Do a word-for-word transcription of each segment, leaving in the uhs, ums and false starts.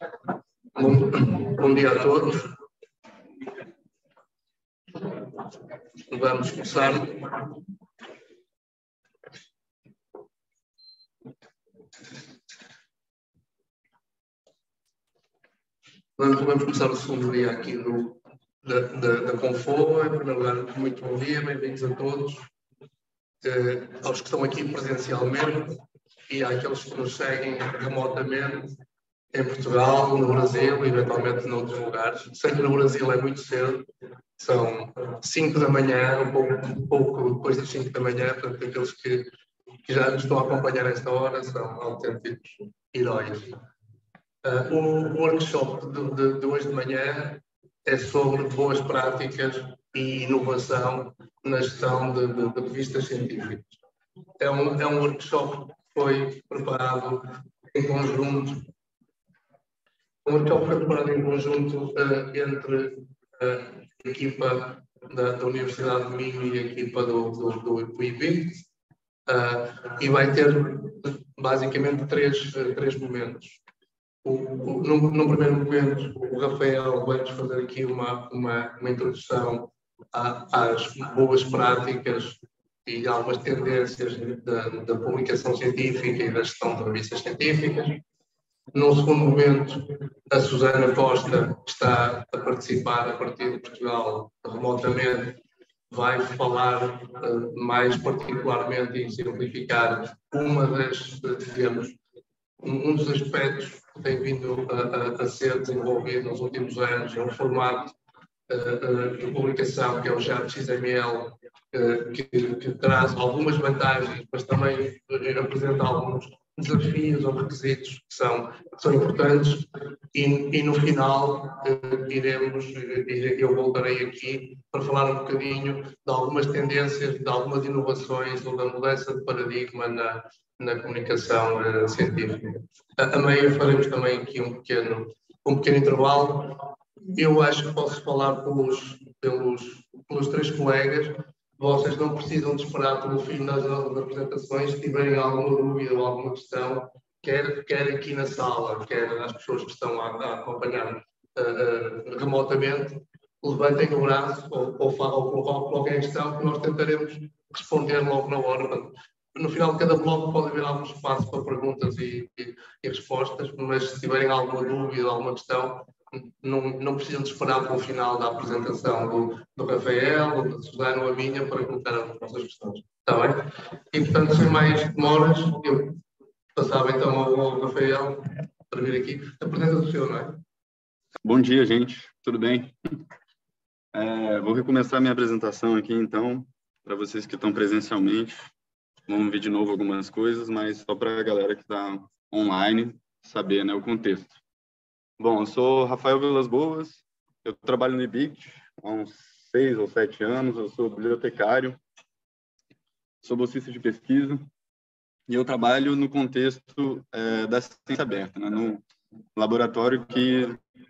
Bom, bom dia a todos. Vamos começar. Vamos, vamos começar o segundo dia aqui do, da, da, da Confoa. Em primeiro lugar, muito bom dia, bem-vindos a todos, eh, aos que estão aqui presencialmente e àqueles que nos seguem remotamente em Portugal, no Brasil e eventualmente noutros lugares. Sei que no Brasil é muito cedo, são cinco da manhã, um pouco, um pouco depois das cinco da manhã, portanto, aqueles que, que já nos estão a acompanhar esta hora são autênticos heróis. Uh, o workshop de, de, de hoje de manhã é sobre boas práticas e inovação na gestão de, de, de revistas científicas. É um, é um workshop que foi preparado em conjunto, um workshop foi preparado em conjunto uh, entre uh, a equipa da, da Universidade de Minho e a equipa do, do, do, do I B I T, uh, e vai ter basicamente três, uh, três momentos. O, o, no, no primeiro momento, o Rafael vai-nos fazer aqui uma, uma, uma introdução a, às boas práticas e algumas tendências da, da publicação científica e da gestão de revistas científicas. No segundo momento, a Susana Costa, que está a participar a partir de Portugal remotamente, vai falar uh, mais particularmente e simplificar uma das, digamos, um dos aspectos que tem vindo a, a, a ser desenvolvido nos últimos anos, é um formato uh, uh, de publicação que é o J A R X M L, uh, que, que traz algumas vantagens, mas também uh, apresenta alguns desafios ou requisitos que são, que são importantes, e, e no final uh, iremos, eu voltarei aqui para falar um bocadinho de algumas tendências, de algumas inovações ou da mudança de paradigma na, na comunicação uh, científica. A, a meio faremos também aqui um pequeno, um pequeno intervalo. Eu acho que posso falar pelos, pelos, pelos três colegas. Vocês não precisam de esperar pelo fim das, das apresentações. Se tiverem alguma dúvida ou alguma questão, quer, quer aqui na sala, quer as pessoas que estão a, a acompanhar uh, uh, remotamente, levantem o braço ou, ou, ou, ou coloquem a questão que nós tentaremos responder logo na hora. No final de cada bloco pode haver algum espaço para perguntas e, e, e respostas, mas se tiverem alguma dúvida, alguma questão, não, não precisam de esperar para o final da apresentação do, do Rafael, ou da Susana ou a minha, para colocar as vossas questões. Está bem? E, portanto, sem mais demoras, eu passava então ao, ao Rafael para vir aqui. Apresenta o senhor, não é? Bom dia, gente. Tudo bem? É, vou recomeçar minha apresentação aqui, então, para vocês que estão presencialmente. Vamos ver de novo algumas coisas, mas só para a galera que está online saber, né, o contexto. Bom, eu sou Rafael Vilas Boas, eu trabalho no I B I T há uns seis ou sete anos, eu sou bibliotecário, sou bolsista de pesquisa e eu trabalho no contexto é, da ciência aberta, né, no laboratório que...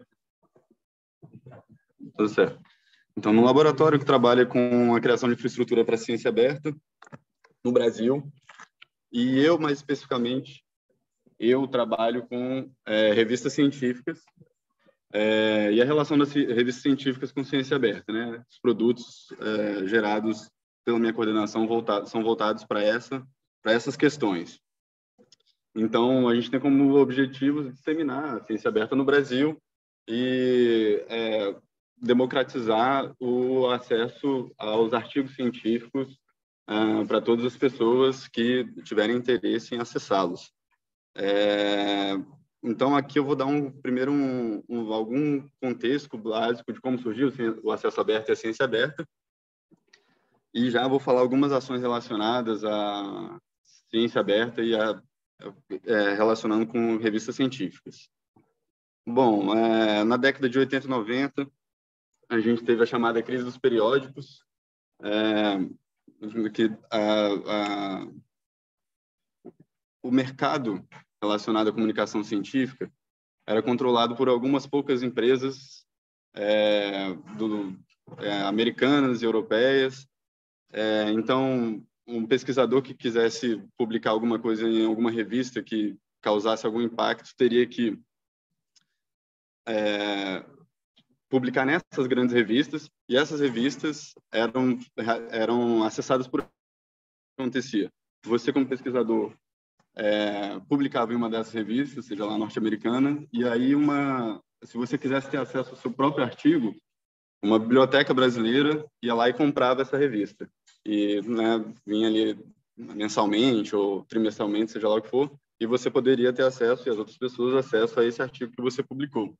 Tudo certo. Então, no laboratório que trabalha com a criação de infraestrutura para a ciência aberta no Brasil, e eu, mais especificamente, eu trabalho com é, revistas científicas é, e a relação das revistas científicas com ciência aberta, né? Os produtos é, gerados pela minha coordenação voltado, são voltados para essa, para essas questões. Então, a gente tem como objetivo disseminar a ciência aberta no Brasil e é, democratizar o acesso aos artigos científicos Uh, para todas as pessoas que tiverem interesse em acessá-los. É, então, aqui eu vou dar um, primeiro um, um, algum contexto básico de como surgiu o acesso aberto e a ciência aberta, e já vou falar algumas ações relacionadas à ciência aberta e a, é, relacionando com revistas científicas. Bom, é, na década de oitenta e noventa, a gente teve a chamada crise dos periódicos, é, que a, a, o mercado relacionado à comunicação científica era controlado por algumas poucas empresas é, do, é, americanas e europeias. É, então, um pesquisador que quisesse publicar alguma coisa em alguma revista que causasse algum impacto teria que é, publicar nessas grandes revistas, e essas revistas eram, eram acessadas por... acontecia. Você, como pesquisador, é, publicava em uma dessas revistas, seja lá norte-americana, e aí, uma, se você quisesse ter acesso ao seu próprio artigo, uma biblioteca brasileira ia lá e comprava essa revista. E, né, vinha ali mensalmente ou trimestralmente, seja lá o que for, e você poderia ter acesso, e as outras pessoas, acesso a esse artigo que você publicou.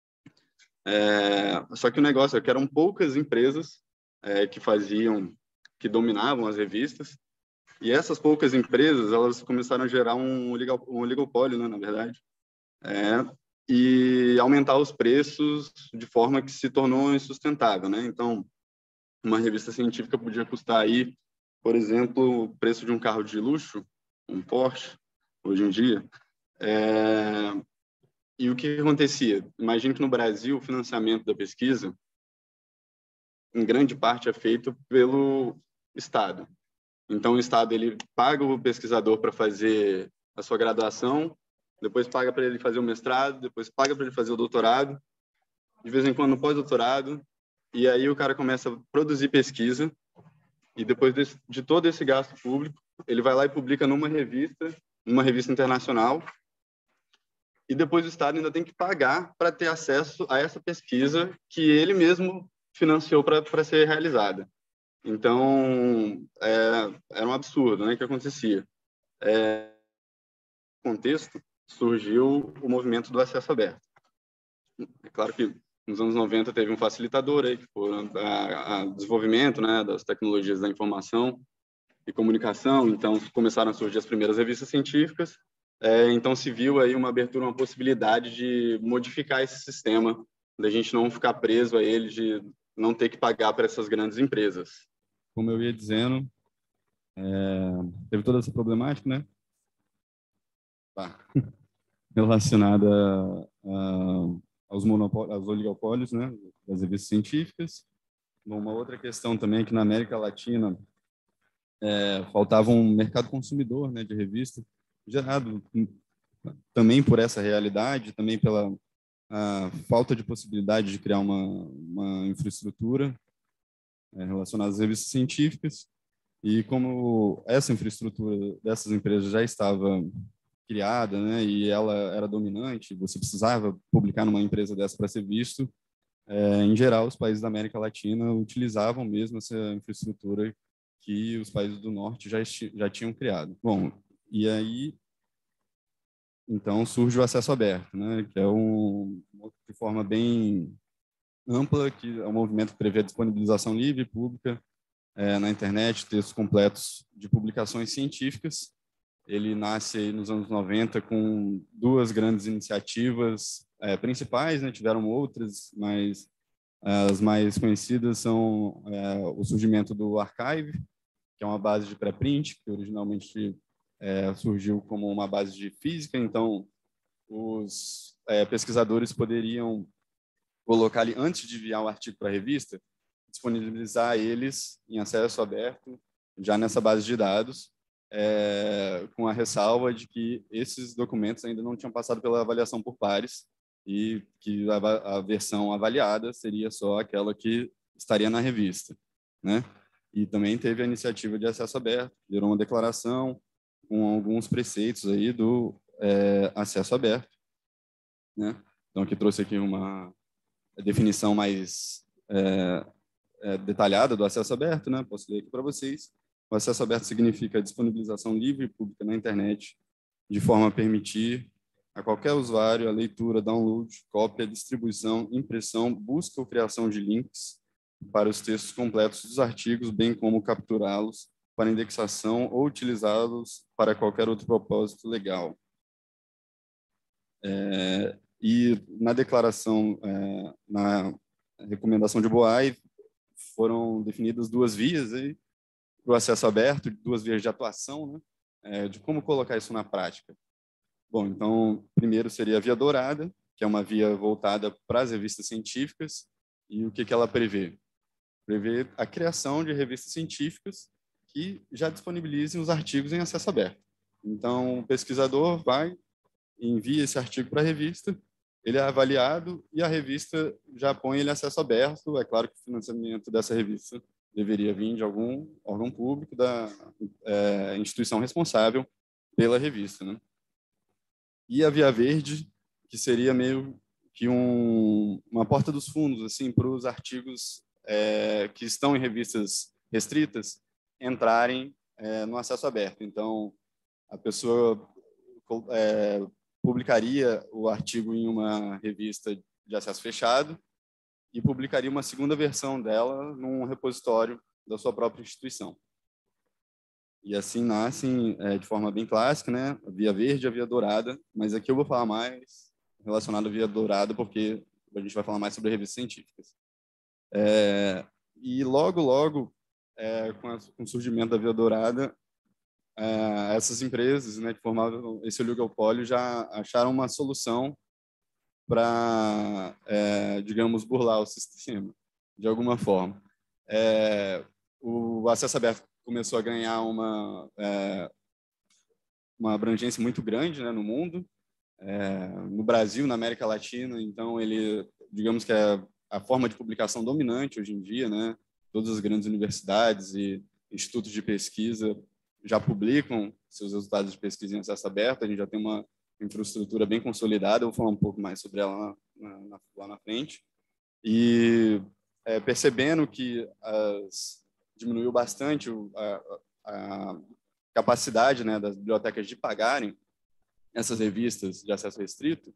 É, só que o negócio é que eram poucas empresas é, que faziam, que dominavam as revistas, e essas poucas empresas, elas começaram a gerar um, oligo, um oligopólio, né, na verdade, é, e aumentar os preços de forma que se tornou insustentável, né? Então, uma revista científica podia custar aí, por exemplo, o preço de um carro de luxo, um Porsche, hoje em dia. É, e o que acontecia? Imagine que no Brasil o financiamento da pesquisa, em grande parte, é feito pelo Estado. Então, o Estado ele paga o pesquisador para fazer a sua graduação, depois paga para ele fazer o mestrado, depois paga para ele fazer o doutorado, de vez em quando no pós-doutorado, e aí o cara começa a produzir pesquisa, e depois de, de todo esse gasto público, ele vai lá e publica numa revista, numa revista internacional, e depois o Estado ainda tem que pagar para ter acesso a essa pesquisa que ele mesmo financiou para ser realizada. Então, é, era um absurdo, né, que acontecia. É, no contexto, surgiu o movimento do acesso aberto. É claro que nos anos noventa teve um facilitador aí, que foi o desenvolvimento, né, das tecnologias da informação e comunicação, então começaram a surgir as primeiras revistas científicas, é, então se viu aí uma abertura, uma possibilidade de modificar esse sistema, da gente não ficar preso a ele, de não ter que pagar para essas grandes empresas. Como eu ia dizendo, é, teve toda essa problemática, né? Tá. Relacionada a, aos monopólios, aos oligopólios, né, das revistas científicas. Bom, uma outra questão também é que na América Latina é, faltava um mercado consumidor, né, de revista, gerado também por essa realidade, também pela a falta de possibilidade de criar uma, uma infraestrutura é, relacionada às revistas científicas. E como essa infraestrutura dessas empresas já estava criada, né, e ela era dominante, você precisava publicar numa empresa dessa para ser visto, é, em geral, os países da América Latina utilizavam mesmo essa infraestrutura que os países do Norte já, já tinham criado. Bom, e aí, então, surge o acesso aberto, né, que é um, de forma bem ampla, que é um movimento que prevê a disponibilização livre e pública é, na internet, textos completos de publicações científicas. Ele nasce aí nos anos noventa com duas grandes iniciativas é, principais, né? Tiveram outras, mas as mais conhecidas são é, o surgimento do Archive, que é uma base de pré-print, que originalmente é, surgiu como uma base de física, então os é, pesquisadores poderiam colocar ali, antes de enviar o artigo para a revista, disponibilizar eles em acesso aberto, já nessa base de dados, é, com a ressalva de que esses documentos ainda não tinham passado pela avaliação por pares e que a, a versão avaliada seria só aquela que estaria na revista, né? E também teve a iniciativa de acesso aberto, gerou uma declaração com alguns preceitos aí do é, acesso aberto, né? Então, aqui trouxe aqui uma definição mais é, é, detalhada do acesso aberto, né? Posso ler aqui para vocês. O acesso aberto significa a disponibilização livre e pública na internet, de forma a permitir a qualquer usuário a leitura, download, cópia, distribuição, impressão, busca ou criação de links para os textos completos dos artigos, bem como capturá-los para indexação ou utilizá-los para qualquer outro propósito legal. É, e na declaração, é, na recomendação de Boais, foram definidas duas vias para o acesso aberto, duas vias de atuação, né, é, de como colocar isso na prática. Bom, então, primeiro seria a via dourada, que é uma via voltada para as revistas científicas, e o que, que ela prevê? Prevê a criação de revistas científicas que já disponibilizem os artigos em acesso aberto. Então, o pesquisador vai, envia esse artigo para a revista, ele é avaliado e a revista já põe ele em acesso aberto. É claro que o financiamento dessa revista deveria vir de algum órgão público, da é, instituição responsável pela revista, né? E a Via Verde, que seria meio que um, uma porta dos fundos assim, para os artigos é, que estão em revistas restritas entrarem é, no acesso aberto. Então, a pessoa é, publicaria o artigo em uma revista de acesso fechado e publicaria uma segunda versão dela num repositório da sua própria instituição. E assim nascem, é, de forma bem clássica, né, a Via Verde e a Via Dourada, mas aqui eu vou falar mais relacionado à Via Dourada, porque a gente vai falar mais sobre revistas científicas. É, e logo, logo, é, com, a, com o surgimento da Via Dourada, é, essas empresas, né, que formavam esse oligopólio já acharam uma solução para, é, digamos, burlar o sistema, de alguma forma. É, o acesso aberto começou a ganhar uma, é, uma abrangência muito grande, né, no mundo, é, no Brasil, na América Latina. Então, ele, digamos que é a forma de publicação dominante hoje em dia, né? Todas as grandes universidades e institutos de pesquisa já publicam seus resultados de pesquisa em acesso aberto. A gente já tem uma infraestrutura bem consolidada. Eu vou falar um pouco mais sobre ela na, na, lá na frente. E é, percebendo que as, diminuiu bastante a, a capacidade, né, das bibliotecas de pagarem essas revistas de acesso restrito,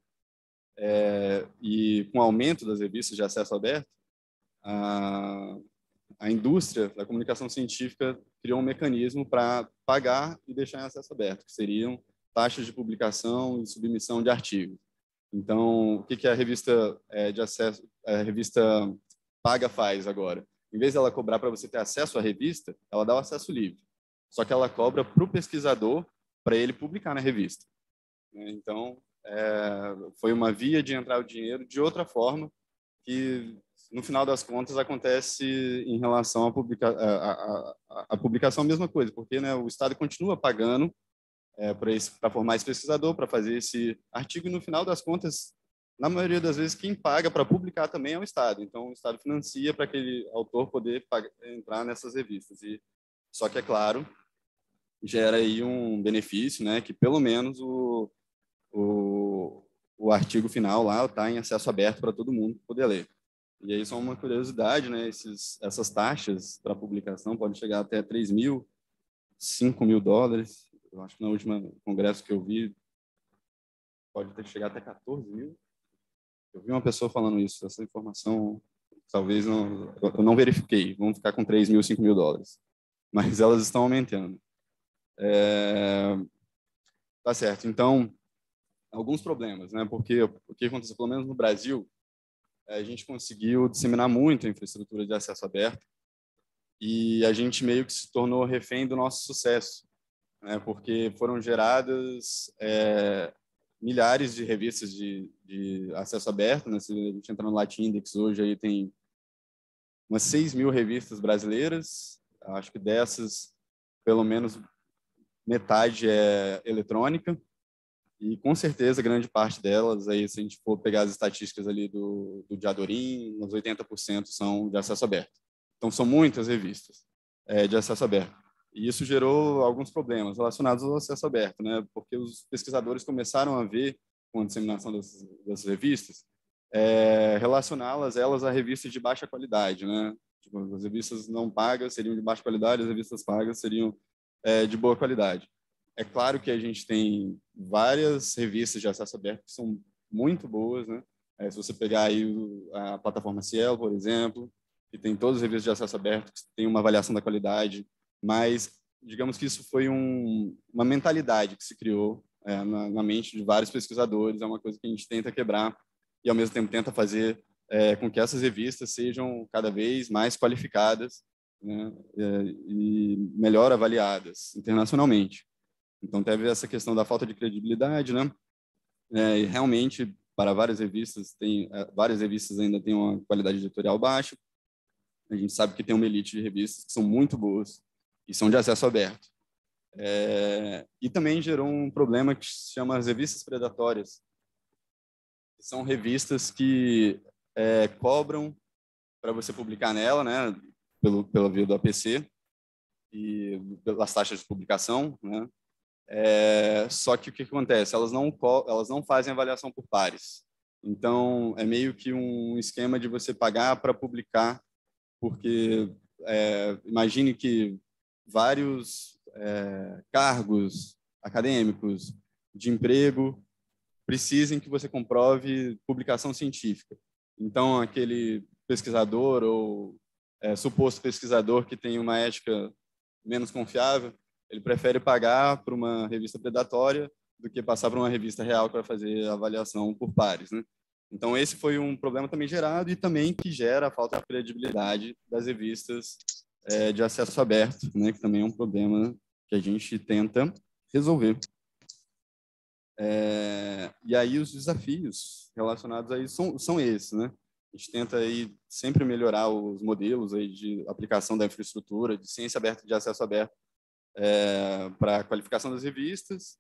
é, e com o aumento das revistas de acesso aberto, a, a indústria da comunicação científica criou um mecanismo para pagar e deixar em acesso aberto, que seriam taxas de publicação e submissão de artigos. Então, o que, que a revista é, de acesso, a revista paga faz agora? Em vez dela cobrar para você ter acesso à revista, ela dá o acesso livre. Só que ela cobra para o pesquisador para ele publicar na revista. Então, é, foi uma via de entrar o dinheiro de outra forma, que, no final das contas, acontece em relação à publica, a, a, a, a publicação, a mesma coisa, porque, né, o Estado continua pagando é, para formar esse pesquisador, para fazer esse artigo, e, no final das contas, na maioria das vezes, quem paga para publicar também é o Estado. Então, o Estado financia para aquele autor poder pagar, entrar nessas revistas. E, só que, é claro, gera aí um benefício, né, que pelo menos o O, o artigo final lá está em acesso aberto para todo mundo poder ler. E aí, só uma curiosidade, né? Esses, essas taxas para publicação podem chegar até três mil, cinco mil dólares. Eu acho que no último congresso que eu vi, pode ter chegado até quatorze mil. Eu vi uma pessoa falando isso. Essa informação, talvez, não, eu não verifiquei. Vamos ficar com três mil, cinco mil dólares. Mas elas estão aumentando. É... Tá certo. Então, alguns problemas, né? Porque o que aconteceu, pelo menos no Brasil, a gente conseguiu disseminar muito a infraestrutura de acesso aberto e a gente meio que se tornou refém do nosso sucesso, né? Porque foram geradas é, milhares de revistas de, de acesso aberto, né? Se a gente entrar no Latin Index hoje, aí tem umas seis mil revistas brasileiras. Acho que dessas, pelo menos metade é eletrônica. E, com certeza, grande parte delas, aí, se a gente for pegar as estatísticas ali do, do Diadorim, uns oitenta por cento são de acesso aberto. Então, são muitas revistas é, de acesso aberto. E isso gerou alguns problemas relacionados ao acesso aberto, né? Porque os pesquisadores começaram a ver, com a disseminação dessas, dessas revistas, é, relacioná-las elas a revistas de baixa qualidade, né? Tipo, as revistas não pagas seriam de baixa qualidade, as revistas pagas seriam é, de boa qualidade. É claro que a gente tem várias revistas de acesso aberto que são muito boas, né? É, se você pegar aí a plataforma Cielo, por exemplo, que tem todas as revistas de acesso aberto, que tem uma avaliação da qualidade, mas digamos que isso foi um, uma mentalidade que se criou é, na, na mente de vários pesquisadores, é uma coisa que a gente tenta quebrar e, ao mesmo tempo, tenta fazer é, com que essas revistas sejam cada vez mais qualificadas, né? É, e melhor avaliadas internacionalmente. Então, teve essa questão da falta de credibilidade, né? É, e realmente, para várias revistas, tem, várias revistas ainda têm uma qualidade editorial baixa. A gente sabe que tem uma elite de revistas que são muito boas e são de acesso aberto. É, e também gerou um problema que se chama as revistas predatórias, são revistas que é, cobram para você publicar nela, né, pelo, pela via do A P C e pelas taxas de publicação, né? É, só que o que acontece? Elas não, elas não fazem avaliação por pares. Então, é meio que um esquema de você pagar para publicar, porque é, imagine que vários é, cargos acadêmicos de emprego precisem que você comprove publicação científica. Então, aquele pesquisador ou é, suposto pesquisador que tem uma ética menos confiável, ele prefere pagar para uma revista predatória do que passar para uma revista real para fazer a avaliação por pares, né? Então, esse foi um problema também gerado e também que gera a falta de credibilidade das revistas é, de acesso aberto, né? Que também é um problema que a gente tenta resolver. É, e aí os desafios relacionados a isso são, são esses, né? A gente tenta aí sempre melhorar os modelos aí de aplicação da infraestrutura, de ciência aberta, de acesso aberto, é, para a qualificação das revistas.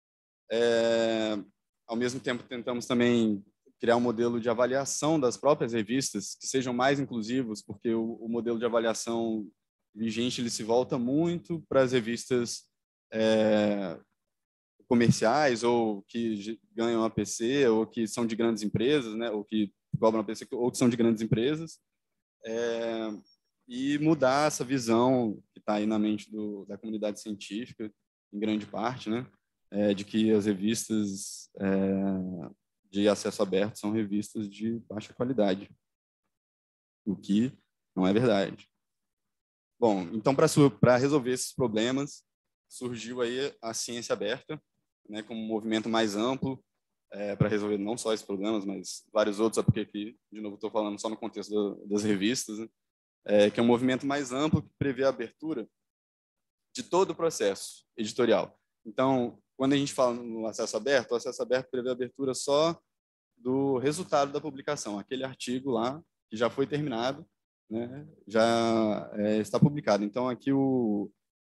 É, ao mesmo tempo, tentamos também criar um modelo de avaliação das próprias revistas que sejam mais inclusivos, porque o, o modelo de avaliação vigente ele se volta muito para as revistas é, comerciais ou que ganham A P C ou que são de grandes empresas, né, ou que cobram A P C ou que são de grandes empresas, é, e mudar essa visão que está aí na mente do, da comunidade científica, em grande parte, né, é, de que as revistas é, de acesso aberto são revistas de baixa qualidade, o que não é verdade. Bom, então, para resolver esses problemas, surgiu aí a ciência aberta, né, como um movimento mais amplo é, para resolver não só esses problemas, mas vários outros, porque aqui, de novo, estou falando só no contexto do, das revistas, né, é, que é um movimento mais amplo que prevê a abertura de todo o processo editorial. Então, quando a gente fala no acesso aberto, o acesso aberto prevê a abertura só do resultado da publicação, aquele artigo lá que já foi terminado, né, já é, está publicado. Então, aqui o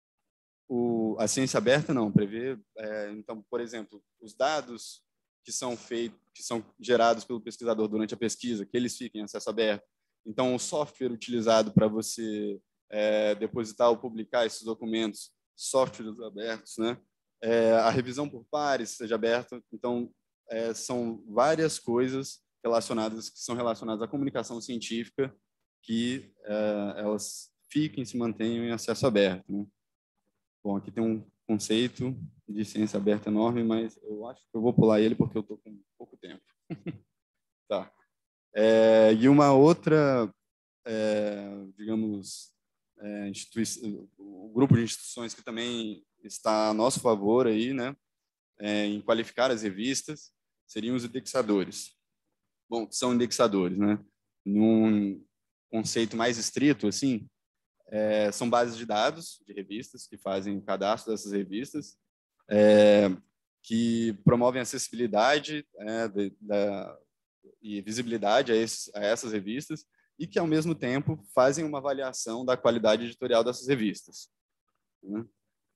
O, a ciência aberta não prevê, é, então, por exemplo, os dados que são feitos, que são gerados pelo pesquisador durante a pesquisa, que eles fiquem em acesso aberto. Então, o software utilizado para você é, depositar ou publicar esses documentos, softwares abertos, né? É, a revisão por pares seja aberta. Então, é, são várias coisas relacionadas que são relacionadas à comunicação científica que é, elas fiquem, se mantenham em acesso aberto, né? Bom, aqui tem um conceito de ciência aberta enorme, mas eu acho que eu vou pular ele porque eu estou com pouco tempo. Tá. É, e uma outra, é, digamos, é, instituição, o grupo de instituições que também está a nosso favor aí, né, é, em qualificar as revistas, seriam os indexadores. Bom, são indexadores, né? Num conceito mais estrito, assim, É, são bases de dados de revistas que fazem o cadastro dessas revistas, é, que promovem acessibilidade é, de, da, e visibilidade a, esses, a essas revistas e que, ao mesmo tempo, fazem uma avaliação da qualidade editorial dessas revistas. Né?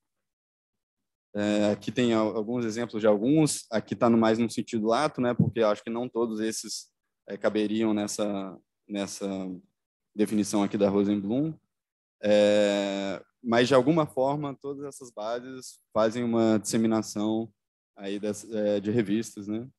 É, aqui tem alguns exemplos de alguns, aqui está mais no sentido lato, né, porque eu acho que não todos esses é, caberiam nessa, nessa definição aqui da Rosenblum. É, mas de alguma forma todas essas bases fazem uma disseminação aí das, é, de revistas, né?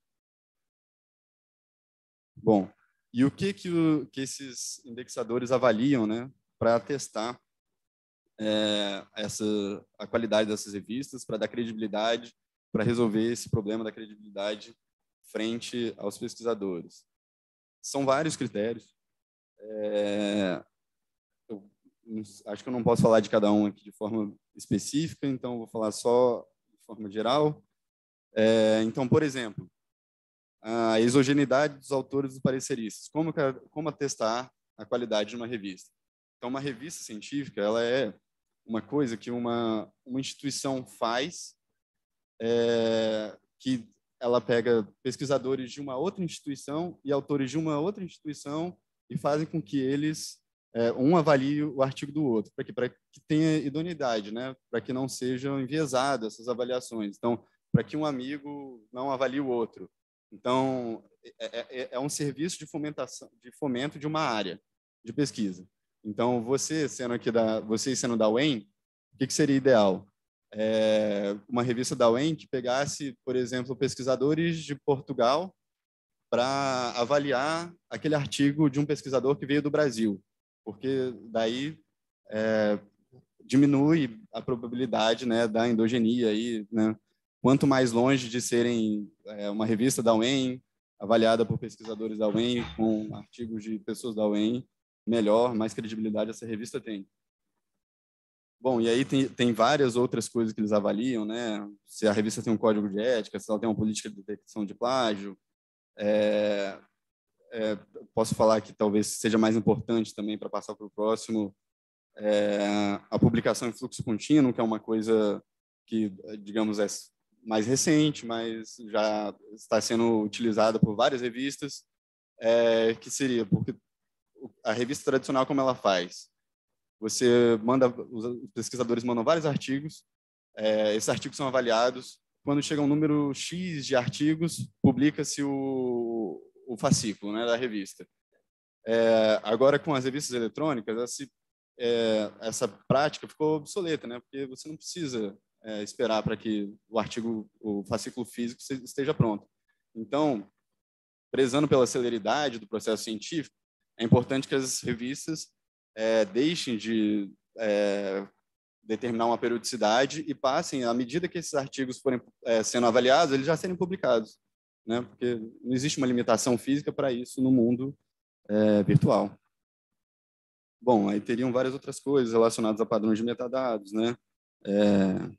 Bom, e o que que, o, que esses indexadores avaliam, né, para testar é, essa a qualidade dessas revistas, para dar credibilidade, para resolver esse problema da credibilidade frente aos pesquisadores? São vários critérios. É, acho que eu não posso falar de cada um aqui de forma específica, então vou falar só de forma geral. É, então, por exemplo, a exogeneidade dos autores e pareceristas. Como, como atestar a qualidade de uma revista? Então, uma revista científica, ela é uma coisa que uma, uma instituição faz, é, que ela pega pesquisadores de uma outra instituição e autores de uma outra instituição e fazem com que eles É, um avalie o artigo do outro, para que, para que tenha idoneidade, né? Para que não sejam enviesadas essas avaliações. Então, para que um amigo não avalie o outro. Então, é, é, é um serviço de fomentação, de fomento de uma área de pesquisa. Então, você sendo aqui da, vocês sendo da U E M, o que, que seria ideal? É uma revista da U E M que pegasse, por exemplo, pesquisadores de Portugal para avaliar aquele artigo de um pesquisador que veio do Brasil, porque daí é, diminui a probabilidade, né, da endogenia aí, né? Quanto mais longe de serem é, uma revista da U E M avaliada por pesquisadores da U E M com artigos de pessoas da U E M, melhor, mais credibilidade essa revista tem. Bom, e aí tem, tem várias outras coisas que eles avaliam, né? Se a revista tem um código de ética, se ela tem uma política de detecção de plágio. É, é, posso falar que talvez seja mais importante também para passar para o próximo, é, a publicação em fluxo contínuo, que é uma coisa que, digamos, é mais recente, mas já está sendo utilizada por várias revistas, é, que seria, porque a revista tradicional, como ela faz? Você manda, os pesquisadores mandam vários artigos, é, esses artigos são avaliados, quando chega um número X de artigos, publica-se o, o fascículo, né, da revista. É, agora, com as revistas eletrônicas, essa, é, essa prática ficou obsoleta, né, porque você não precisa é, esperar para que o artigo, o fascículo físico esteja pronto. Então, prezando pela celeridade do processo científico, é importante que as revistas é, deixem de é, determinar uma periodicidade e passem, à medida que esses artigos forem é, sendo avaliados, eles já serem publicados, né? Porque não existe uma limitação física para isso no mundo é, virtual. Bom, aí teriam várias outras coisas relacionadas a padrões de metadados, né? É,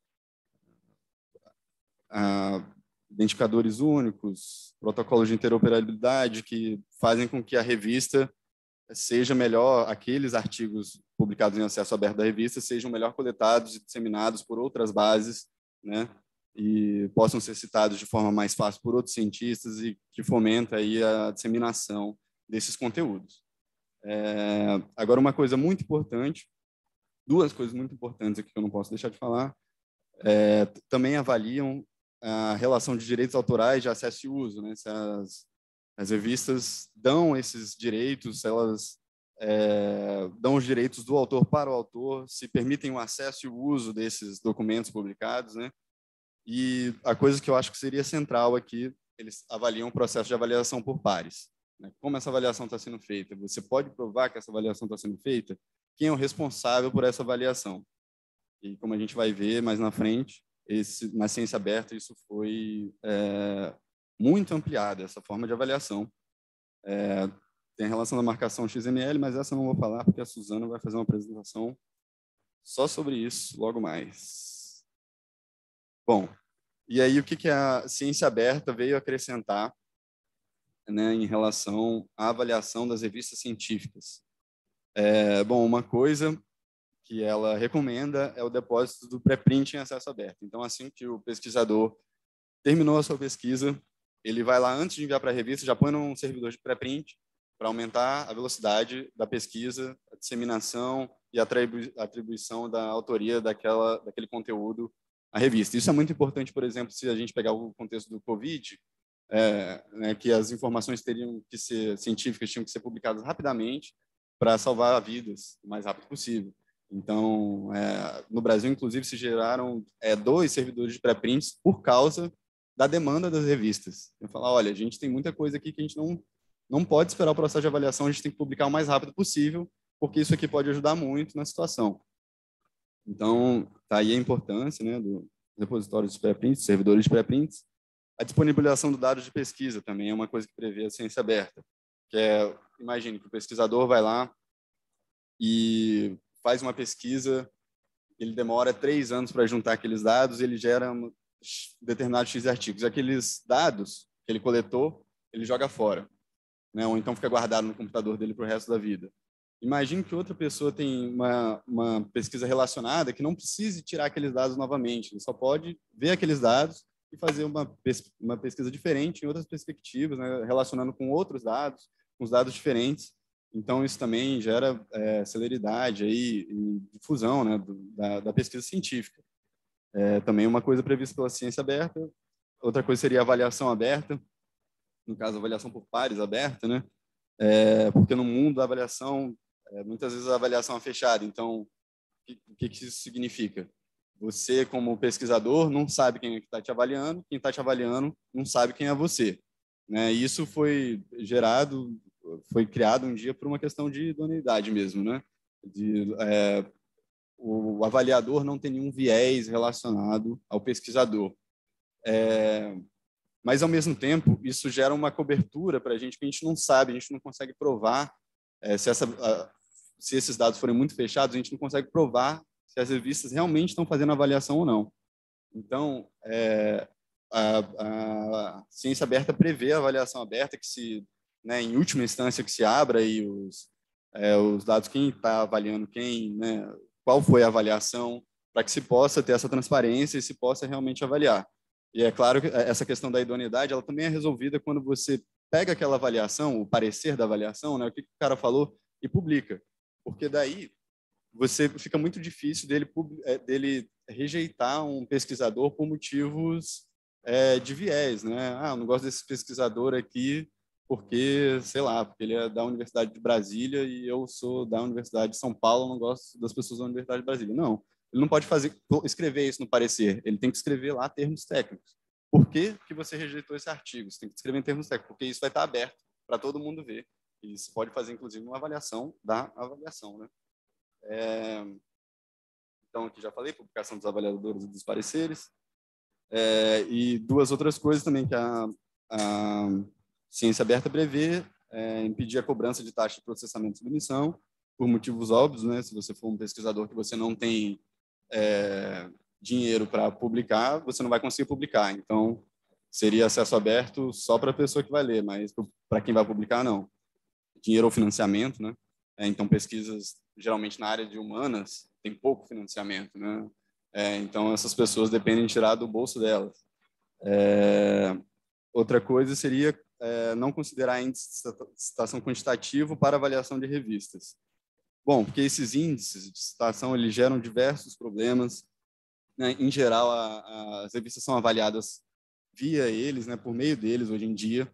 a identificadores únicos, protocolos de interoperabilidade que fazem com que a revista seja melhor, aqueles artigos publicados em acesso aberto da revista sejam melhor coletados e disseminados por outras bases, né? E possam ser citados de forma mais fácil por outros cientistas e que fomenta aí a disseminação desses conteúdos. É, agora, uma coisa muito importante, duas coisas muito importantes aqui que eu não posso deixar de falar, é, também avaliam a relação de direitos autorais de acesso e uso, né? Se as, as revistas dão esses direitos, elas é, dão os direitos do autor para o autor, se permitem o acesso e o uso desses documentos publicados, né? E a coisa que eu acho que seria central aqui, eles avaliam o processo de avaliação por pares, né? Como essa avaliação está sendo feita? Você pode provar que essa avaliação está sendo feita? Quem é o responsável por essa avaliação? E como a gente vai ver mais na frente, esse, na ciência aberta, isso foi é, muito ampliado, essa forma de avaliação. É, tem a relação da marcação X M L, mas essa eu não vou falar, porque a Suzana vai fazer uma apresentação só sobre isso logo mais. Bom, e aí o que, que a ciência aberta veio acrescentar, né, em relação à avaliação das revistas científicas? É, bom, uma coisa que ela recomenda é o depósito do pré-print em acesso aberto. Então, assim que o pesquisador terminou a sua pesquisa, ele vai lá, antes de enviar para a revista, já põe num servidor de pré-print para aumentar a velocidade da pesquisa, a disseminação e a atribui atribuição da autoria daquela, daquele conteúdo à revista. Isso é muito importante, por exemplo, se a gente pegar o contexto do Covid, é, né, que as informações teriam que ser científicas, tinham que ser publicadas rapidamente para salvar vidas o mais rápido possível. Então, é, no Brasil, inclusive, se geraram é, dois servidores de pré-prints por causa da demanda das revistas. Eu falar, olha, a gente tem muita coisa aqui que a gente não, não pode esperar o processo de avaliação, a gente tem que publicar o mais rápido possível, porque isso aqui pode ajudar muito na situação. Então, tá aí a importância, né, do repositório de pré-prints, servidores de pré-prints. A disponibilização do dado de pesquisa também é uma coisa que prevê a ciência aberta, que é, imagine que o pesquisador vai lá e faz uma pesquisa, ele demora três anos para juntar aqueles dados, ele gera um determinado X artigos. Aqueles dados que ele coletou, ele joga fora, né? Ou então fica guardado no computador dele para o resto da vida. Imagine que outra pessoa tem uma, uma pesquisa relacionada que não precise tirar aqueles dados novamente, ele só pode ver aqueles dados e fazer uma, pes uma pesquisa diferente em outras perspectivas, né? Relacionando com outros dados, com os dados diferentes. Então, isso também gera é, celeridade aí, e difusão, né, do, da, da pesquisa científica. É, também uma coisa prevista pela ciência aberta. Outra coisa seria a avaliação aberta. no caso, avaliação por pares aberta, né? É, porque no mundo da avaliação, é, muitas vezes a avaliação é fechada. Então, o que, que, que isso significa? Você, como pesquisador, não sabe quem é que está te avaliando, quem está te avaliando não sabe quem é você. Né? E isso foi gerado, foi criado um dia por uma questão de idoneidade mesmo, né? De, é, o avaliador não tem nenhum viés relacionado ao pesquisador. É, mas, ao mesmo tempo, isso gera uma cobertura para a gente que a gente não sabe, a gente não consegue provar, é, se, essa, a, se esses dados forem muito fechados, a gente não consegue provar se as revistas realmente estão fazendo avaliação ou não. Então, é, a, a ciência aberta prevê a avaliação aberta, que se, né, em última instância, que se abra aí os, é, os dados, quem está avaliando quem, né, qual foi a avaliação, para que se possa ter essa transparência e se possa realmente avaliar. E é claro que essa questão da idoneidade, ela também é resolvida quando você pega aquela avaliação, o parecer da avaliação, né, o que o cara falou, e publica. Porque daí você fica muito difícil dele, dele rejeitar um pesquisador por motivos é, de viés, né? Ah, eu não gosto desse pesquisador aqui porque, sei lá, porque ele é da Universidade de Brasília e eu sou da Universidade de São Paulo, não gosto das pessoas da Universidade de Brasília. Não, ele não pode fazer, escrever isso no parecer, ele tem que escrever lá termos técnicos. Por que que você rejeitou esse artigo? Você tem que escrever em termos técnicos, porque isso vai estar aberto para todo mundo ver. E isso pode fazer, inclusive, uma avaliação da avaliação, né? É, então, aqui já falei, publicação dos avaliadores e dos pareceres. É, e duas outras coisas também que a, a ciência aberta prevê, é, impedir a cobrança de taxa de processamento e submissão, por motivos óbvios, né? Se você for um pesquisador que você não tem é, dinheiro para publicar, você não vai conseguir publicar. Então, seria acesso aberto só para a pessoa que vai ler, mas para quem vai publicar, não. Dinheiro ou financiamento, né? É, então, pesquisas, geralmente na área de humanas, tem pouco financiamento, né? É, então, essas pessoas dependem de tirar do bolso delas. É, outra coisa seria é, não considerar índice de citação quantitativo para avaliação de revistas. Bom, porque esses índices de citação eles geram diversos problemas. Né? Em geral, a, a, as revistas são avaliadas via eles, né? Por meio deles, hoje em dia.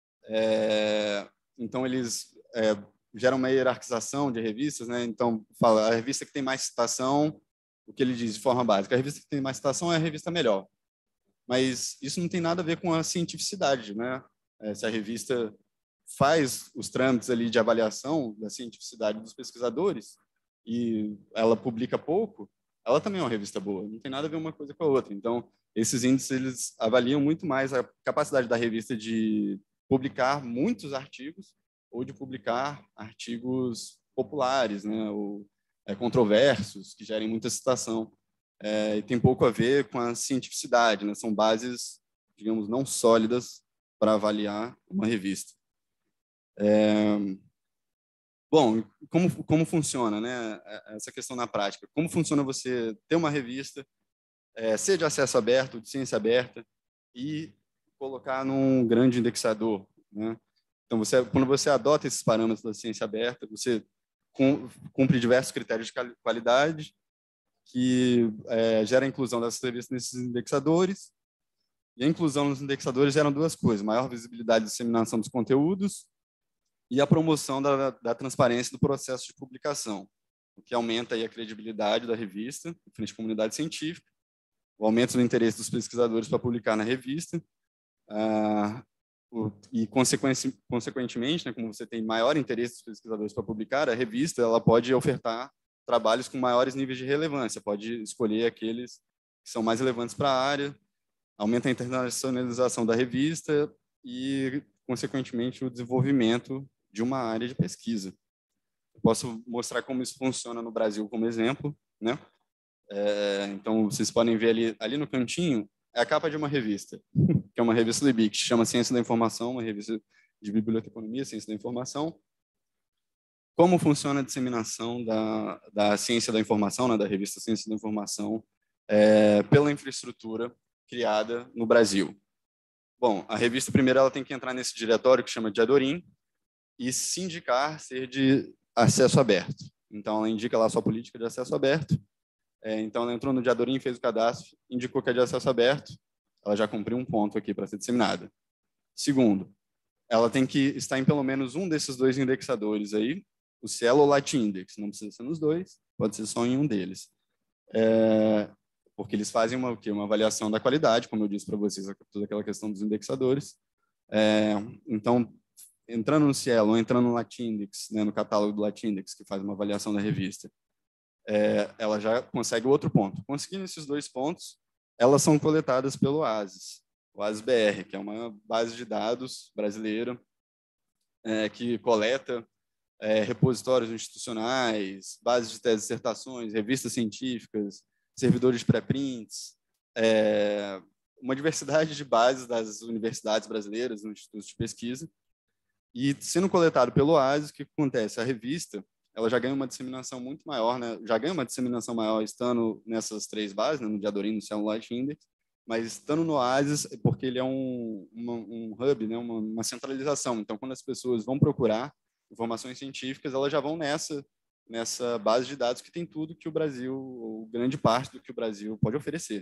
É, então, eles é, geram uma hierarquização de revistas, né? Então, fala, a revista que tem mais citação, o que ele diz de forma básica, a revista que tem mais citação é a revista melhor. Mas isso não tem nada a ver com a cientificidade, né? É, se a revista faz os trâmites ali de avaliação da cientificidade dos pesquisadores e ela publica pouco, ela também é uma revista boa. Não tem nada a ver uma coisa com a outra. Então, esses índices eles avaliam muito mais a capacidade da revista de publicar muitos artigos ou de publicar artigos populares, né, ou é, controversos, que gerem muita citação. É, e tem pouco a ver com a cientificidade, né? São bases, digamos, não sólidas para avaliar uma revista. É, bom, como, como funciona, né, essa questão na prática? Como funciona você ter uma revista, é, ser de acesso aberto, de ciência aberta, e colocar num grande indexador, né? Então, você, quando você adota esses parâmetros da ciência aberta, você cumpre diversos critérios de qualidade que é, gera a inclusão dessas revistas nesses indexadores. E a inclusão nos indexadores gera duas coisas: maior visibilidade e disseminação dos conteúdos e a promoção da, da transparência do processo de publicação, o que aumenta aí a credibilidade da revista frente à comunidade científica, o aumento do interesse dos pesquisadores para publicar na revista, ah, o, e, consequentemente, consequentemente né, como você tem maior interesse dos pesquisadores para publicar, a revista ela pode ofertar trabalhos com maiores níveis de relevância, pode escolher aqueles que são mais relevantes para a área, aumenta a internacionalização da revista e, consequentemente, o desenvolvimento de uma área de pesquisa. Eu posso mostrar como isso funciona no Brasil como exemplo, né? É, então, vocês podem ver ali, ali no cantinho, é a capa de uma revista, que é uma revista do I B I C, que chama Ciência da Informação, uma revista de biblioteconomia, Ciência da Informação. Como funciona a disseminação da, da ciência da informação, né, da revista Ciência da Informação, é, pela infraestrutura criada no Brasil? Bom, a revista, primeiro, ela tem que entrar nesse diretório que chama de Adorim e se indicar ser de acesso aberto. Então, ela indica lá a sua política de acesso aberto. É, então, ela entrou no Diadorim, fez o cadastro, indicou que é de acesso aberto, ela já cumpriu um ponto aqui para ser disseminada. Segundo, ela tem que estar em pelo menos um desses dois indexadores aí, o Cielo ou o Latindex. Não precisa ser nos dois, pode ser só em um deles. É, porque eles fazem uma, o quê? Uma avaliação da qualidade, como eu disse para vocês, toda aquela questão dos indexadores. É, então, entrando no Cielo ou entrando no Latindex, né, no catálogo do Latindex, que faz uma avaliação da revista, é, ela já consegue o outro ponto. Conseguindo esses dois pontos, elas são coletadas pelo OASIS, o OASIS B R, que é uma base de dados brasileira é, que coleta é, repositórios institucionais, bases de teses e dissertações, revistas científicas, servidores de pré-prints, é, uma diversidade de bases das universidades brasileiras, nos institutos de pesquisa. E sendo coletado pelo OASIS, o que acontece? A revista ela já ganha uma disseminação muito maior, né? Já ganha uma disseminação maior estando nessas três bases, né? No Diadorim, no Cielo, no Latindex, mas estando no OASIS, porque ele é um, uma, um hub, né? uma, uma centralização. Então, quando as pessoas vão procurar informações científicas, elas já vão nessa, nessa base de dados que tem tudo que o Brasil, ou grande parte do que o Brasil pode oferecer.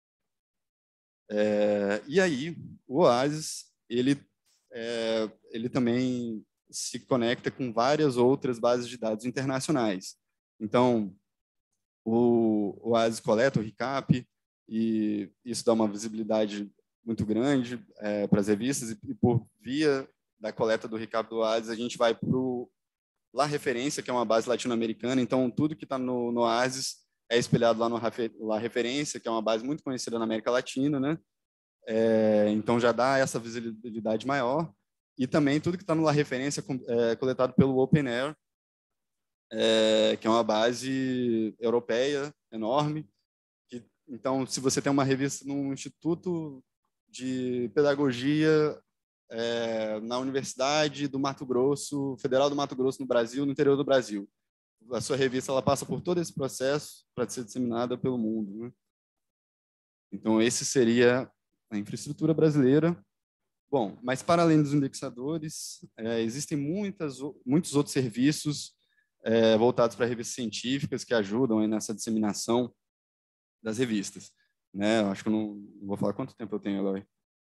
É, e aí, o OASIS, ele, é, ele também se conecta com várias outras bases de dados internacionais. Então, o, o OASIS coleta o RICAP, e isso dá uma visibilidade muito grande é, para as revistas, e, e por via da coleta do RICAP do OASIS, a gente vai para o La Referência, que é uma base latino-americana, então tudo que está no, no OASIS é espelhado lá no La Referência, que é uma base muito conhecida na América Latina, né? É, então já dá essa visibilidade maior, e também tudo que está no La Referência é coletado pelo OpenAIRE, é, que é uma base europeia enorme. Que, então, se você tem uma revista num instituto de pedagogia é, na Universidade do Mato Grosso, Federal do Mato Grosso, no Brasil, no interior do Brasil, a sua revista ela passa por todo esse processo para ser disseminada pelo mundo, né? Então, esse seria a infraestrutura brasileira. Bom, mas para além dos indexadores, é, existem muitas, muitos outros serviços é, voltados para revistas científicas que ajudam aí nessa disseminação das revistas. Né? Eu acho que eu não, não vou falar quanto tempo eu tenho, Eloy.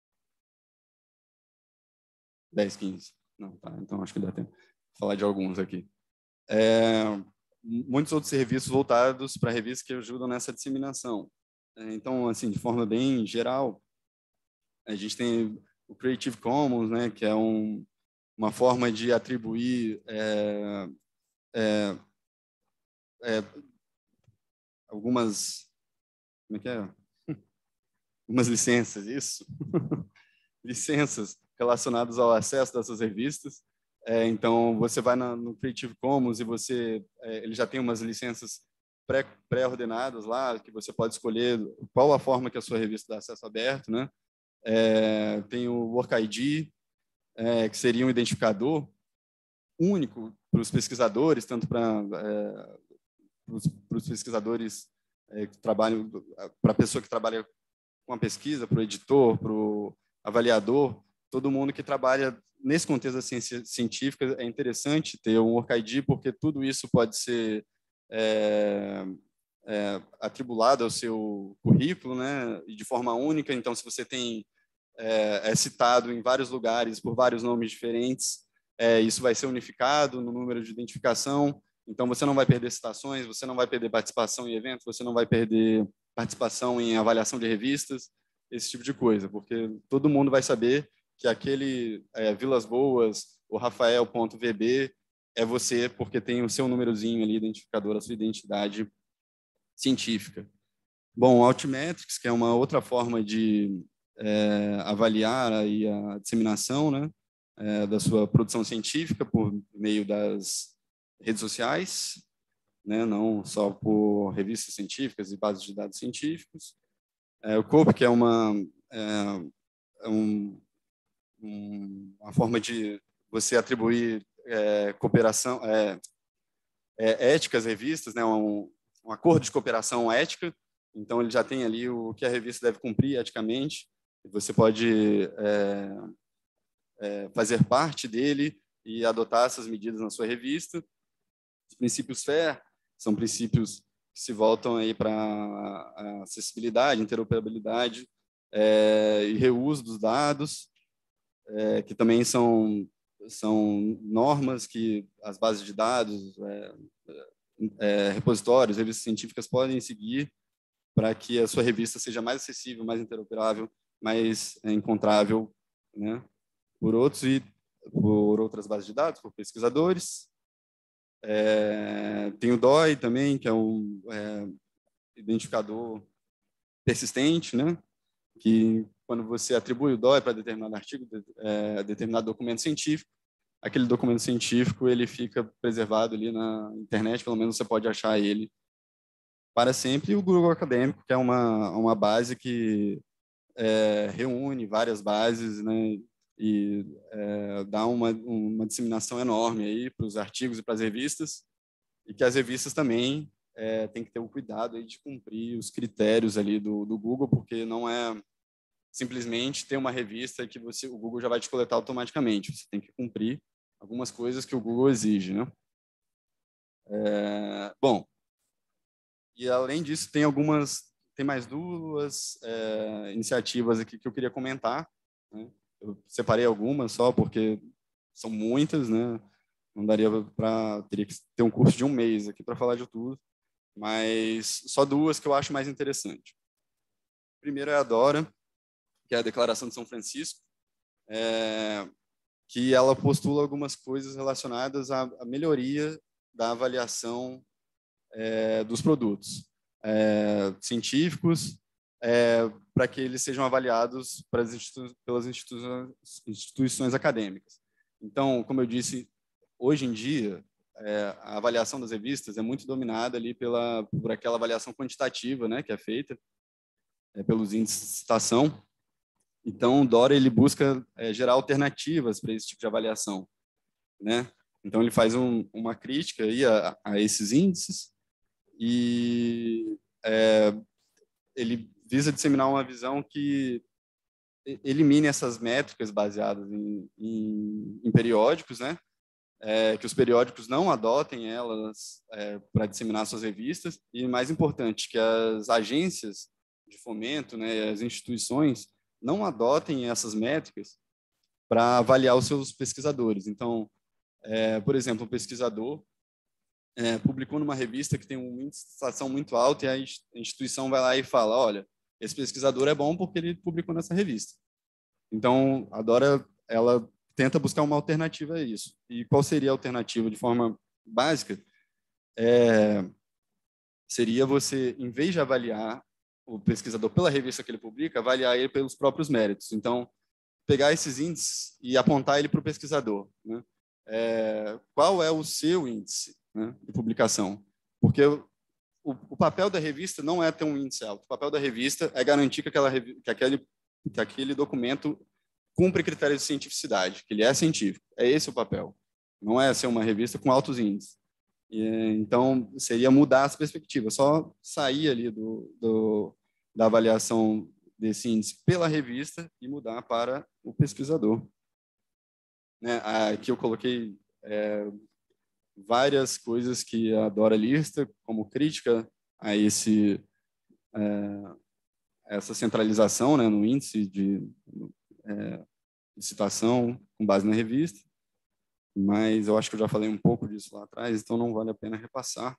dez, quinze. Não, tá, então acho que dá tempo de falar de alguns aqui. É, muitos outros serviços voltados para revistas que ajudam nessa disseminação. É, então, assim, de forma bem geral, a gente tem o Creative Commons, né, que é um, uma forma de atribuir é, é, é, algumas, como é que é? Algumas licenças, isso? Licenças relacionadas ao acesso dessas revistas. É, então, você vai na, no Creative Commons e você, é, ele já tem umas licenças pré, pré-ordenadas lá, que você pode escolher qual a forma que a sua revista dá acesso aberto, né? É, tem o Work I D, é, que seria um identificador único para os pesquisadores, tanto para é, os pesquisadores é, que trabalham, para a pessoa que trabalha com a pesquisa, para o editor, para o avaliador, todo mundo que trabalha nesse contexto da ciência científica. É interessante ter um Work I D, porque tudo isso pode ser é, é, atribulado ao seu currículo, né, e de forma única. Então, se você tem é, é citado em vários lugares por vários nomes diferentes, é, isso vai ser unificado no número de identificação. Então, você não vai perder citações, você não vai perder participação em eventos, você não vai perder participação em avaliação de revistas, esse tipo de coisa, porque todo mundo vai saber que aquele é, Vilas Boas, o Rafael.vb, é você, porque tem o seu númerozinho ali, identificador, a sua identidade científica. Bom, o Altmetrics, que é uma outra forma de é, avaliar aí a disseminação, né, é, da sua produção científica por meio das redes sociais, né, não só por revistas científicas e bases de dados científicos. É, o C O P, que é uma, é, um, um, uma forma de você atribuir é, cooperação, é, é, ética às revistas, né, um, um acordo de cooperação ética. Então, ele já tem ali o que a revista deve cumprir eticamente. Você pode é, é, fazer parte dele e adotar essas medidas na sua revista. Os princípios FAIR são princípios que se voltam aí para a acessibilidade, interoperabilidade é, e reuso dos dados. é, que também são, são normas que as bases de dados, é, é, repositórios, revistas científicas podem seguir para que a sua revista seja mais acessível, mais interoperável, mais é, encontrável, né, por outros e por outras bases de dados, por pesquisadores. É, tem o D O I também, que é um é, identificador persistente, né, que quando você atribui o D O I para determinado artigo, é, determinado documento científico, aquele documento científico ele fica preservado ali na internet, pelo menos você pode achar ele para sempre. E o Google Acadêmico, que é uma, uma base que é, reúne várias bases, né, e é, dá uma, uma disseminação enorme aí para os artigos e para as revistas, e que as revistas também é, têm que ter o cuidado aí de cumprir os critérios ali do, do Google, porque não é simplesmente ter uma revista que você, o Google já vai te coletar automaticamente, você tem que cumprir algumas coisas que o Google exige, né? É, bom, e além disso tem algumas, tem mais duas é, iniciativas aqui que eu queria comentar, né? Eu separei algumas só porque são muitas, né? Não daria para, teria que ter um curso de um mês aqui para falar de tudo, mas só duas que eu acho mais interessante. Primeiro é a DORA, que é a Declaração de São Francisco, é, que ela postula algumas coisas relacionadas à, à melhoria da avaliação é, dos produtos é, científicos, é, para que eles sejam avaliados pelas, institu pelas instituições, instituições acadêmicas. Então, como eu disse, hoje em dia, é, a avaliação das revistas é muito dominada ali pela, por aquela avaliação quantitativa, né, que é feita é, pelos índices de citação. Então, o DORA ele busca é, gerar alternativas para esse tipo de avaliação, né? Então, ele faz um, uma crítica aí a, a esses índices e é, ele visa disseminar uma visão que elimine essas métricas baseadas em, em, em periódicos, né? É, que os periódicos não adotem elas é, para disseminar suas revistas e, mais importante, que as agências de fomento, né, as instituições não adotem essas métricas para avaliar os seus pesquisadores. Então, é, por exemplo, um pesquisador é, publicou numa revista que tem um índice de citação muito alto e a instituição vai lá e fala, olha, esse pesquisador é bom porque ele publicou nessa revista. Então, a DORA, ela tenta buscar uma alternativa a isso. E qual seria a alternativa de forma básica? É, seria você, em vez de avaliar o pesquisador pela revista que ele publica, avaliar ele pelos próprios méritos. Então, pegar esses índices e apontar ele para o pesquisador, né? É, qual é o seu índice, né, de publicação? Porque o, o papel da revista não é ter um índice alto. O papel da revista é garantir que, aquela, que, aquele, que aquele documento cumpre critérios de cientificidade, que ele é científico. É esse o papel. Não é ser uma revista com altos índices. E, então, seria mudar as perspectivas, só sair ali do, do, da avaliação desse índice pela revista e mudar para o pesquisador. Né? Aqui eu coloquei é, várias coisas que a Dora lista como crítica a esse, é, essa centralização, né, no índice de, é, de citação com base na revista, mas eu acho que eu já falei um pouco disso lá atrás, então não vale a pena repassar.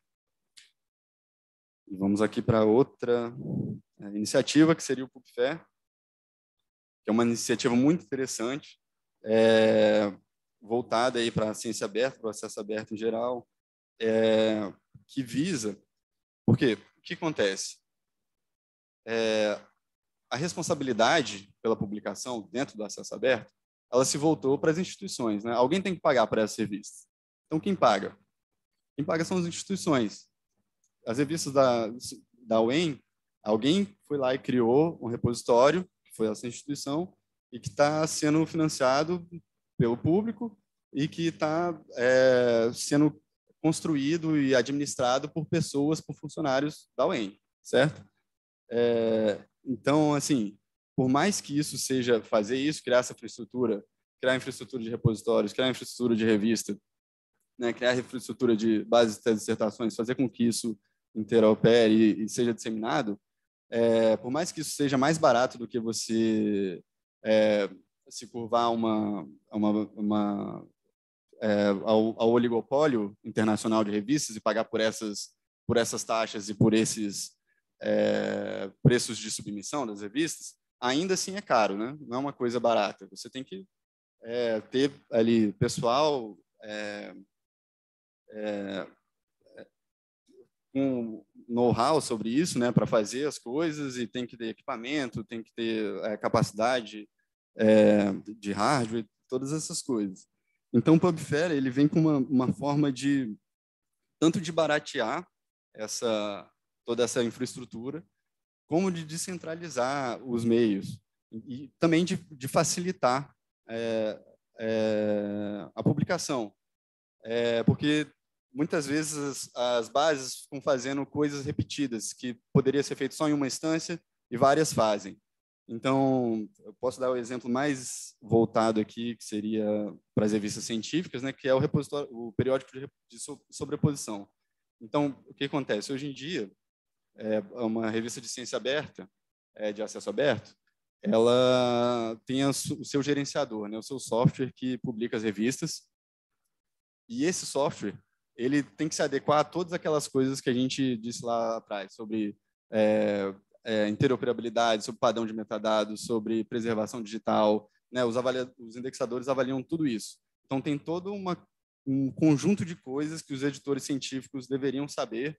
E vamos aqui para outra é, iniciativa, que seria o PubFair, que é uma iniciativa muito interessante, é, voltada aí para a ciência aberta, para o acesso aberto em geral, é, que visa... Porque o que acontece? É, a responsabilidade pela publicação dentro do acesso aberto, ela se voltou para as instituições, né? Alguém tem que pagar para essas revistas. Então, quem paga? Quem paga são as instituições. As revistas da, da U E M, alguém foi lá e criou um repositório, que foi essa instituição, e que está sendo financiado pelo público e que está é, sendo construído e administrado por pessoas, por funcionários da U E M, certo? É, então, assim, por mais que isso seja fazer isso, criar essa infraestrutura, criar infraestrutura de repositórios, criar infraestrutura de revista, né, criar infraestrutura de bases de dissertações, fazer com que isso interopere e, e seja disseminado, é, por mais que isso seja mais barato do que você é, se curvar uma, uma, uma, é, ao, ao oligopólio internacional de revistas e pagar por essas, por essas taxas e por esses é, preços de submissão das revistas, ainda assim é caro, né? Não é uma coisa barata. Você tem que é, ter ali pessoal é, é, com know-how sobre isso, né, para fazer as coisas, e tem que ter equipamento, tem que ter é, capacidade é, de hardware, todas essas coisas. Então, o PubFair ele vem com uma, uma forma de tanto de baratear essa toda essa infraestrutura, como de descentralizar os meios e, e também de, de facilitar é, é, a publicação, é, porque muitas vezes as bases ficam fazendo coisas repetidas que poderia ser feito só em uma instância e várias fazem. Então, eu posso dar o exemplo mais voltado aqui, que seria para as revistas científicas, né, que é o, repositório, o periódico de sobreposição. Então, o que acontece? Hoje em dia, é uma revista de ciência aberta, é, de acesso aberto, ela tem o seu gerenciador, né, o seu software que publica as revistas, e esse software ele tem que se adequar a todas aquelas coisas que a gente disse lá atrás, sobre é, é, interoperabilidade, sobre padrão de metadados, sobre preservação digital, né? Os, avalia os indexadores avaliam tudo isso. Então, tem todo uma, um conjunto de coisas que os editores científicos deveriam saber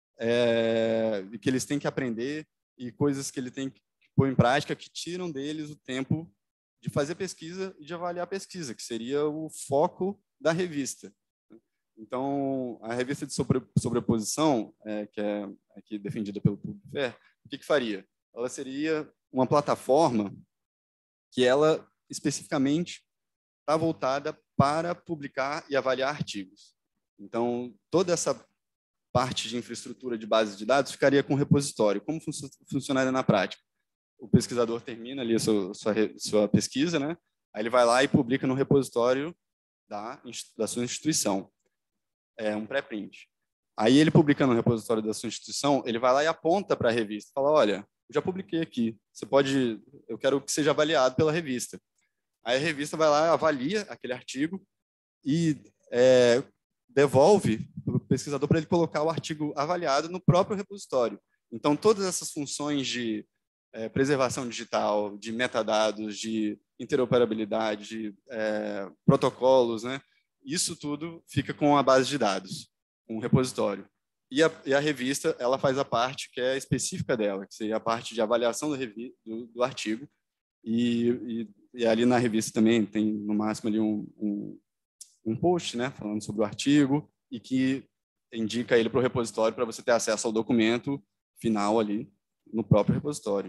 é, e que eles têm que aprender, e coisas que ele tem que pôr em prática que tiram deles o tempo de fazer pesquisa e de avaliar a pesquisa, que seria o foco da revista. Então, a revista de sobre, sobreposição, é, que é aqui defendida pelo PubFair, o que, que faria? Ela seria uma plataforma que ela especificamente está voltada para publicar e avaliar artigos. Então, toda essa parte de infraestrutura de base de dados ficaria com o repositório. Como fun funcionaria na prática? O pesquisador termina ali a sua, sua, sua pesquisa, né? Aí ele vai lá e publica no repositório da, da sua instituição. É um pré-print. Aí ele publica no repositório da sua instituição, ele vai lá e aponta para a revista, fala, olha, eu já publiquei aqui, você pode, eu quero que seja avaliado pela revista. Aí a revista vai lá, avalia aquele artigo e é, devolve para o pesquisador para ele colocar o artigo avaliado no próprio repositório. Então, todas essas funções de é, preservação digital, de metadados, de interoperabilidade, de é, protocolos, né? Isso tudo fica com a base de dados, um repositório. E a, e a revista, ela faz a parte que é específica dela, que seria a parte de avaliação do, do, do artigo. E, e, e ali na revista também tem, no máximo, ali um, um, um post, né, falando sobre o artigo e que indica ele para o repositório para você ter acesso ao documento final ali no próprio repositório.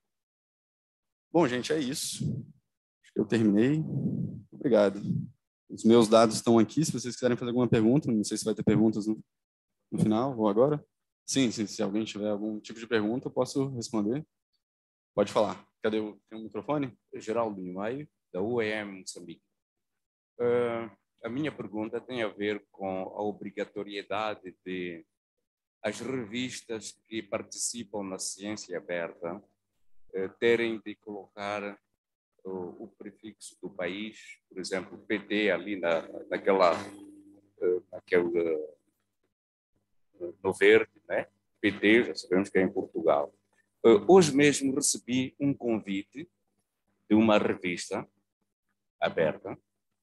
Bom, gente, é isso. Acho que eu terminei. Obrigado. Os meus dados estão aqui, se vocês quiserem fazer alguma pergunta, não sei se vai ter perguntas no, no final ou agora. Sim, sim, se alguém tiver algum tipo de pergunta, eu posso responder. Pode falar. Cadê o, tem um microfone? Geraldo Maio, da U E M Moçambique. Uh, a minha pergunta tem a ver com a obrigatoriedade de as revistas que participam na ciência aberta uh, terem de colocar o, o prefixo do país, por exemplo, P T ali na, naquela, uh, naquele, uh, no verde, né? P T, já sabemos que é em Portugal. Uh, hoje mesmo recebi um convite de uma revista aberta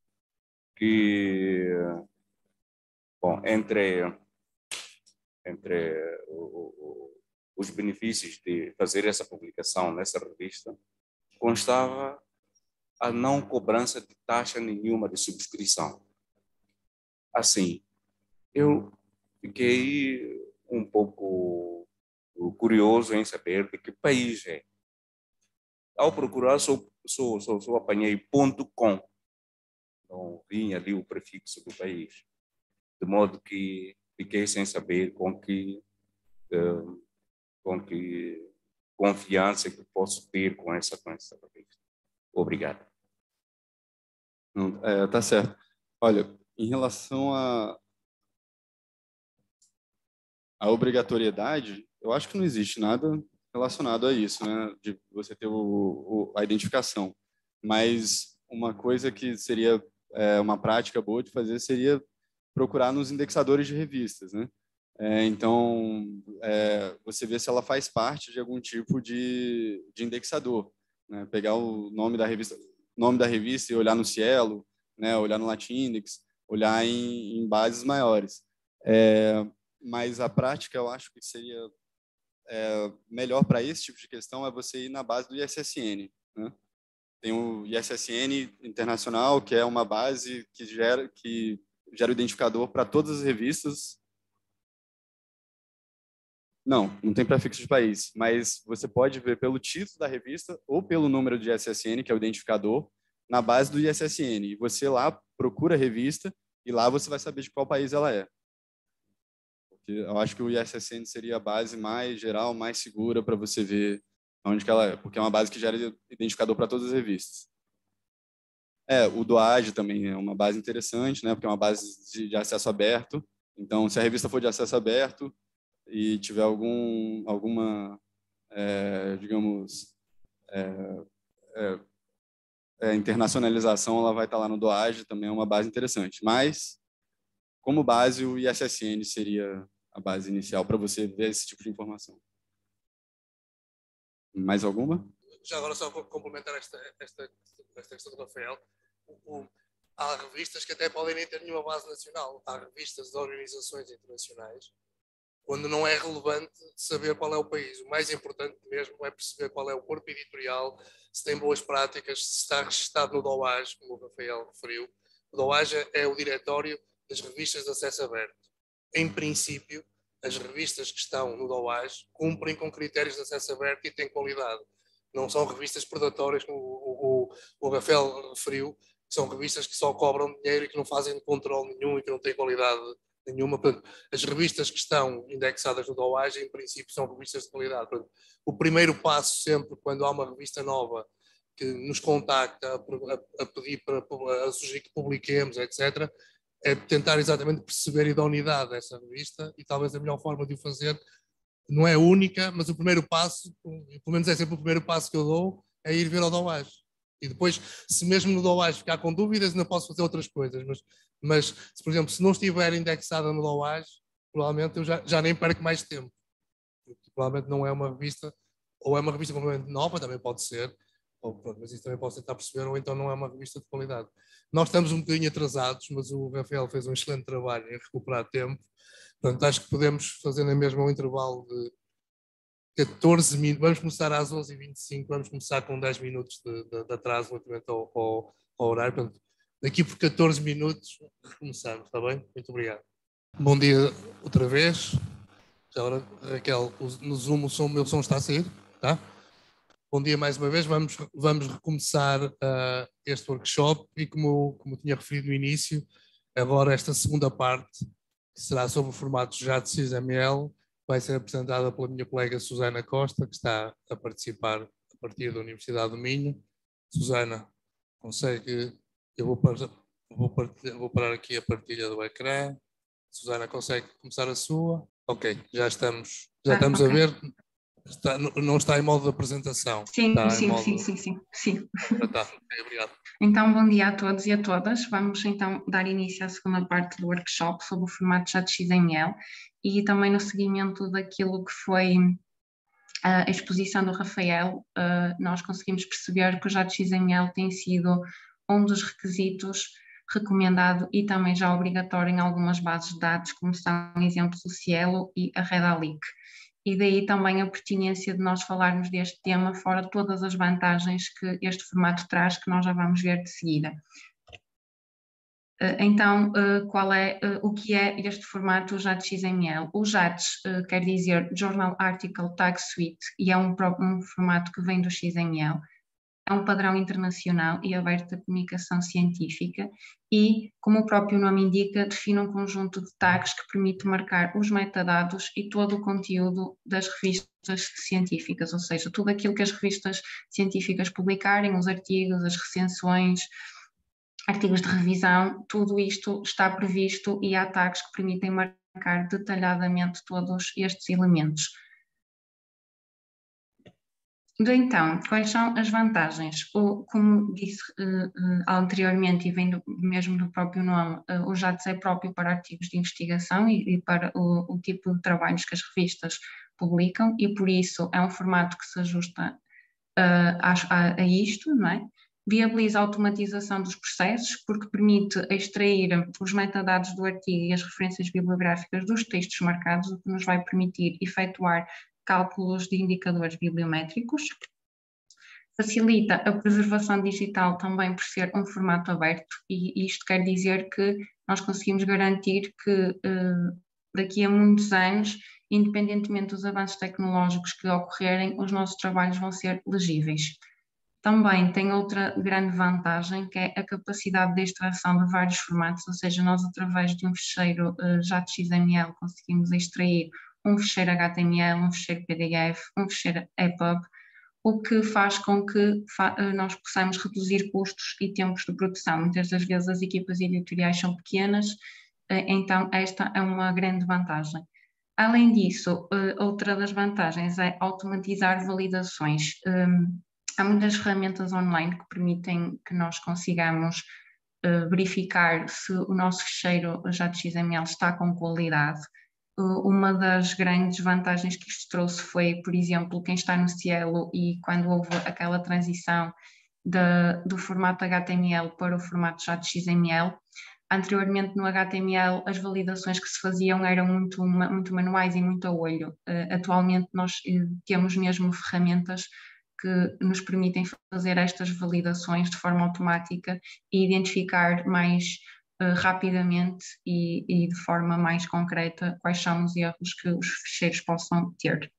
que, bom, entre, entre o, o, os benefícios de fazer essa publicação nessa revista, constava a não cobrança de taxa nenhuma de subscrição. Assim, eu fiquei um pouco curioso em saber de que país é. Ao procurar, só, só, só, só apanhei ponto .com. Não vinha ali o prefixo do país. De modo que fiquei sem saber com que, uh, com que confiança que posso ter com essa, com essa revista. Obrigado. É, tá certo. Olha, em relação a a obrigatoriedade, eu acho que não existe nada relacionado a isso, né? De você ter o, o, a identificação. mas uma coisa que seria é, uma prática boa de fazer seria procurar nos indexadores de revistas, né? É, então, é, você vê se ela faz parte de algum tipo de, de indexador, né? Pegar o nome da revista, nome da revista e olhar no Cielo, né? Olhar no Latindex, olhar em, em bases maiores. É, mas a prática, eu acho que seria é, melhor para esse tipo de questão é você ir na base do I S S N, né? Tem o I S S N Internacional, que é uma base que gera, que gera o identificador para todas as revistas. Não, não tem prefixo de país, mas você pode ver pelo título da revista ou pelo número de I S S N, que é o identificador, na base do I S S N. E você lá procura a revista e lá você vai saber de qual país ela é. Porque eu acho que o I S S N seria a base mais geral, mais segura para você ver onde que ela é, porque é uma base que gera identificador para todas as revistas. É, o DOAJ também é uma base interessante, né? Porque é uma base de, de acesso aberto. Então, se a revista for de acesso aberto e tiver algum, alguma, é, digamos, é, é, é, internacionalização, ela vai estar lá no DOAJ, também é uma base interessante. Mas, como base, o I S S N seria a base inicial para você ver esse tipo de informação. Mais alguma? Já agora, só para complementar esta, esta, esta questão do Rafael, o, o, há revistas que até podem nem ter nenhuma base nacional. Há revistas de organizações internacionais, quando não é relevante saber qual é o país. O mais importante mesmo é perceber qual é o corpo editorial, se tem boas práticas, se está registado no DOAJ, como o Rafael referiu. O DOAJ é o diretório das revistas de acesso aberto. Em princípio, as revistas que estão no DOAJ cumprem com critérios de acesso aberto e têm qualidade. Não são revistas predatórias, como o, o, o Rafael referiu, que são revistas que só cobram dinheiro e que não fazem controle nenhum e que não têm qualidade nenhuma. Portanto, as revistas que estão indexadas no DOAJ, em princípio, são revistas de qualidade. Portanto, o primeiro passo sempre, quando há uma revista nova que nos contacta a, a, a pedir para a sugerir que publiquemos, etcétera, é tentar exatamente perceber a idoneidade dessa revista, e talvez a melhor forma de o fazer não é única, mas o primeiro passo, pelo menos é sempre o primeiro passo que eu dou, é ir ver ao DOAJ. E depois, se mesmo no DOAJ ficar com dúvidas, ainda posso fazer outras coisas. Mas, mas se, por exemplo, se não estiver indexada no DOAJ, provavelmente eu já, já nem perco mais tempo. Porque provavelmente não é uma revista, ou é uma revista completamente nova, também pode ser, ou, pronto, mas isso também posso tentar perceber, ou então não é uma revista de qualidade. Nós estamos um bocadinho atrasados, mas o Rafael fez um excelente trabalho em recuperar tempo. Portanto, acho que podemos fazer na mesma um intervalo de catorze minutos. Vamos começar às onze e vinte e cinco, vamos começar com dez minutos de, de, de atraso relativamente ao, ao, ao horário. Portanto, daqui por catorze minutos recomeçamos, está bem? Muito obrigado. Bom dia outra vez. Já agora, Raquel, no Zoom o, som, o meu som está a sair, tá? Bom dia mais uma vez. Vamos, vamos recomeçar uh, este workshop e, como, como tinha referido no início, agora esta segunda parte, que será sobre o formato já de X M L, vai ser apresentada pela minha colega Susana Costa, que está a participar a partir da Universidade do Minho. Susana, consegue... Eu vou parar, vou, partilhar, vou parar aqui a partilha do ecrã. Susana, consegue começar a sua? Ok, já estamos, já ah, estamos okay. a ver. Está, não está em modo de apresentação. Sim, está sim, modo... sim, sim, sim, sim. Tá, okay, obrigado. Então, bom dia a todos e a todas. Vamos então dar início à segunda parte do workshop sobre o formato já de X M L e também no seguimento daquilo que foi a exposição do Rafael, nós conseguimos perceber que o já de X M L tem sido um dos requisitos recomendado e também já obrigatório em algumas bases de dados, como são exemplos o Cielo e a Redalyc. E daí também a pertinência de nós falarmos deste tema, fora todas as vantagens que este formato traz, que nós já vamos ver de seguida. Então, qual é, o que é este formato já de X M L? O J A T quer dizer Journal Article Tag Suite e é um, um formato que vem do X M L. É um padrão internacional e aberto à comunicação científica e, como o próprio nome indica, define um conjunto de tags que permite marcar os metadados e todo o conteúdo das revistas científicas, ou seja, tudo aquilo que as revistas científicas publicarem, os artigos, as recensões, artigos de revisão, tudo isto está previsto e há tags que permitem marcar detalhadamente todos estes elementos. de então, quais são as vantagens? O, como disse uh, uh, anteriormente, e vem do, mesmo do próprio nome, uh, o JATS é próprio para artigos de investigação e, e para o, o tipo de trabalhos que as revistas publicam, e por isso é um formato que se ajusta uh, a, a, a isto, não é? Viabiliza a automatização dos processos, porque permite extrair os metadados do artigo e as referências bibliográficas dos textos marcados, o que nos vai permitir efetuar cálculos de indicadores bibliométricos. Facilita a preservação digital também por ser um formato aberto, e isto quer dizer que nós conseguimos garantir que uh, daqui a muitos anos, independentemente dos avanços tecnológicos que ocorrerem, os nossos trabalhos vão ser legíveis. Também tem outra grande vantagem, que é a capacidade de extração de vários formatos, ou seja, nós através de um ficheiro uh, J A T X M L conseguimos extrair um ficheiro H T M L, um ficheiro P D F, um ficheiro E P U B, o que faz com que fa nós possamos reduzir custos e tempos de produção. Muitas das vezes as equipas editoriais são pequenas, então esta é uma grande vantagem. Além disso, outra das vantagens é automatizar validações. Há muitas ferramentas online que permitem que nós consigamos verificar se o nosso ficheiro J A T X M L está com qualidade. Uma das grandes vantagens que isto trouxe foi, por exemplo, quem está no Cielo e quando houve aquela transição de, do formato H T M L para o formato J A T X M L. Anteriormente no H T M L as validações que se faziam eram muito, muito manuais e muito a olho. Atualmente nós temos mesmo ferramentas que nos permitem fazer estas validações de forma automática e identificar mais Uh, rapidamente e, e de forma mais concreta quais são os erros que os ficheiros possam ter.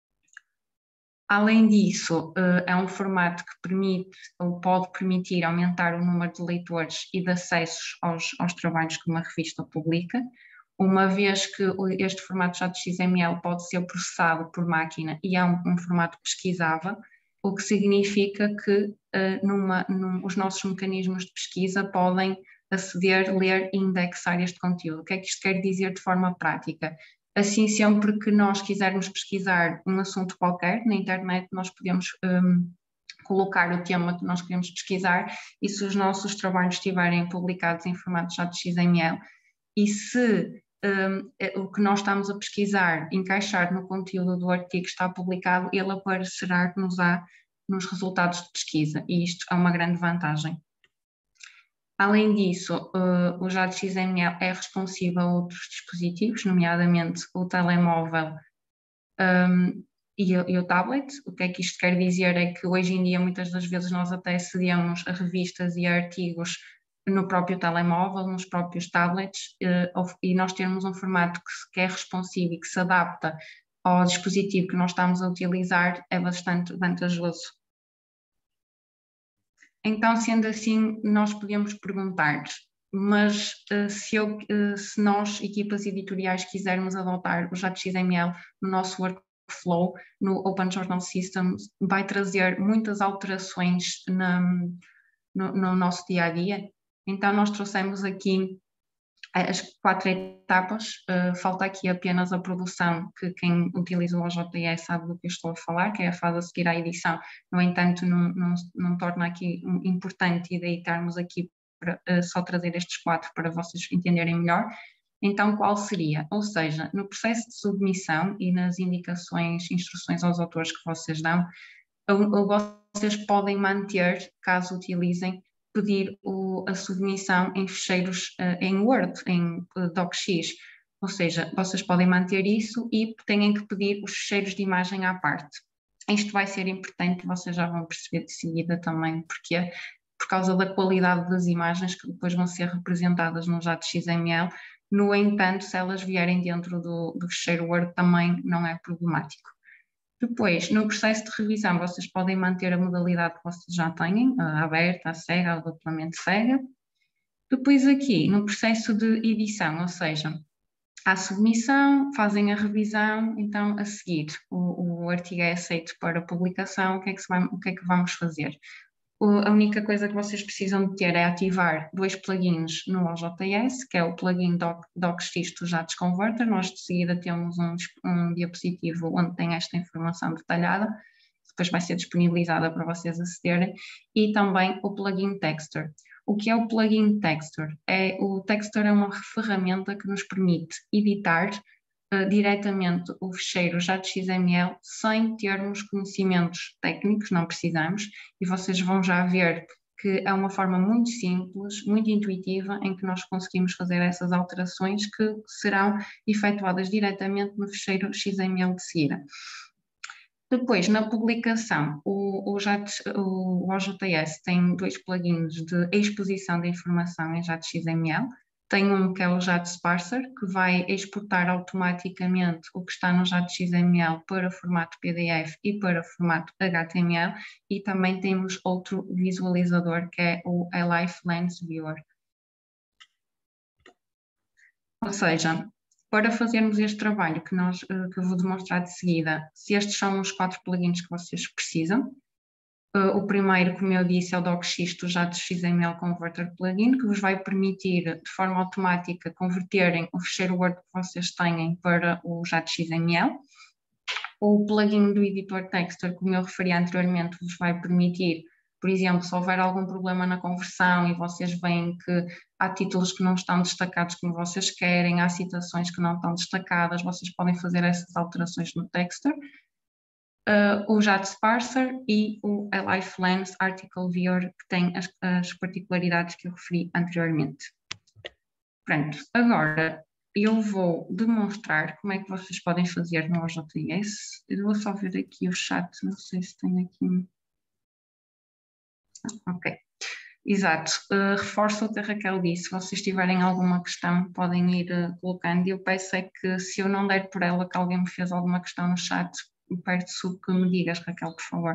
Além disso, uh, é um formato que permite ou pode permitir aumentar o número de leitores e de acessos aos, aos trabalhos que uma revista publica, uma vez que este formato J A T X M L pode ser processado por máquina e é um, um formato pesquisável, o que significa que uh, numa, num, os nossos mecanismos de pesquisa podem aceder, ler e indexar este conteúdo. O que é que isto quer dizer de forma prática? Assim, sempre que nós quisermos pesquisar um assunto qualquer na internet, nós podemos um, colocar o tema que nós queremos pesquisar, e se os nossos trabalhos estiverem publicados em formato J A T X M L e se um, o que nós estamos a pesquisar encaixar no conteúdo do artigo que está publicado, ele aparecerá-nos-á nos resultados de pesquisa, e isto é uma grande vantagem. Além disso, uh, o J A T X M L é responsivo a outros dispositivos, nomeadamente o telemóvel um, e, o, e o tablet. O que é que isto quer dizer é que hoje em dia muitas das vezes nós até acedemos a revistas e a artigos no próprio telemóvel, nos próprios tablets, uh, e nós termos um formato que, se, que é responsivo e que se adapta ao dispositivo que nós estamos a utilizar é bastante vantajoso. Então, sendo assim, nós podemos perguntar, mas uh, se, eu, uh, se nós, equipas editoriais, quisermos adotar o J A T X M L no nosso workflow, no Open Journal System, vai trazer muitas alterações na, no, no nosso dia-a-dia. Então, nós trouxemos aqui as quatro etapas. Uh, falta aqui apenas a produção, que quem utiliza o O J T S sabe do que eu estou a falar, que é a fase a seguir à edição. No entanto, não, não, não torna aqui importante, e daí estarmos aqui para uh, só trazer estes quatro para vocês entenderem melhor. Então, qual seria? Ou seja, no processo de submissão e nas indicações, instruções aos autores que vocês dão, ou, ou vocês podem manter, caso utilizem, pedir o, a submissão em ficheiros uh, em Word, em uh, DocX, ou seja, vocês podem manter isso e têm que pedir os ficheiros de imagem à parte. Isto vai ser importante, vocês já vão perceber de seguida também, porque é por causa da qualidade das imagens que depois vão ser representadas no J A T X M L. No entanto, se elas vierem dentro do, do ficheiro Word também não é problemático. Depois, no processo de revisão, vocês podem manter a modalidade que vocês já têm, a aberta, a cega, a duplamente cega. Depois aqui, no processo de edição, ou seja, há submissão, fazem a revisão, então a seguir o, o artigo é aceito para publicação, o que é que, se vai, o que é que vamos fazer? A única coisa que vocês precisam de ter é ativar dois plugins no O J S, que é o plugin Doc, DocX do J A T S Converter. Nós de seguida temos um, um diapositivo onde tem esta informação detalhada. depois vai ser disponibilizada para vocês acederem, e também o plugin Texture. O que é o plugin Texture? É, o Texture é uma ferramenta que nos permite editar uh, diretamente o ficheiro J A X M L sem termos conhecimentos técnicos, não precisamos, e vocês vão já ver que é uma forma muito simples, muito intuitiva, em que nós conseguimos fazer essas alterações que serão efetuadas diretamente no ficheiro X M L de seguida. Depois, na publicação, o, o, J A X, o, o O J S tem dois plugins de exposição da informação em J A X M L. Tem um que é o J A X Parser, que vai exportar automaticamente o que está no J A X M L para formato P D F e para formato H T M L, e também temos outro visualizador que é o Life Lens Viewer. Ou seja, para fazermos este trabalho que, nós, que eu vou demonstrar de seguida, se estes são os quatro plugins que vocês precisam. Uh, o primeiro, como eu disse, é o DocX do J A X M L Converter Plugin, que vos vai permitir, de forma automática, converterem o ficheiro Word que vocês têm para o J A X M L. O plugin do Editor Texture, como eu referi anteriormente, vos vai permitir, por exemplo, se houver algum problema na conversão e vocês veem que há títulos que não estão destacados como vocês querem, há citações que não estão destacadas, vocês podem fazer essas alterações no Texture. Uh, o J A X Parser e o Life Lens Article Viewer, que tem as, as particularidades que eu referi anteriormente. Pronto, agora eu vou demonstrar como é que vocês podem fazer no O J S. Eu vou só ver aqui o chat, não sei se tem aqui. Ah, ok, exato. Uh, reforço o que a Raquel disse. Se vocês tiverem alguma questão, podem ir uh, colocando. E eu peço é que, se eu não der por ela que alguém me fez alguma questão no chat, peço que me digas, Raquel, por favor.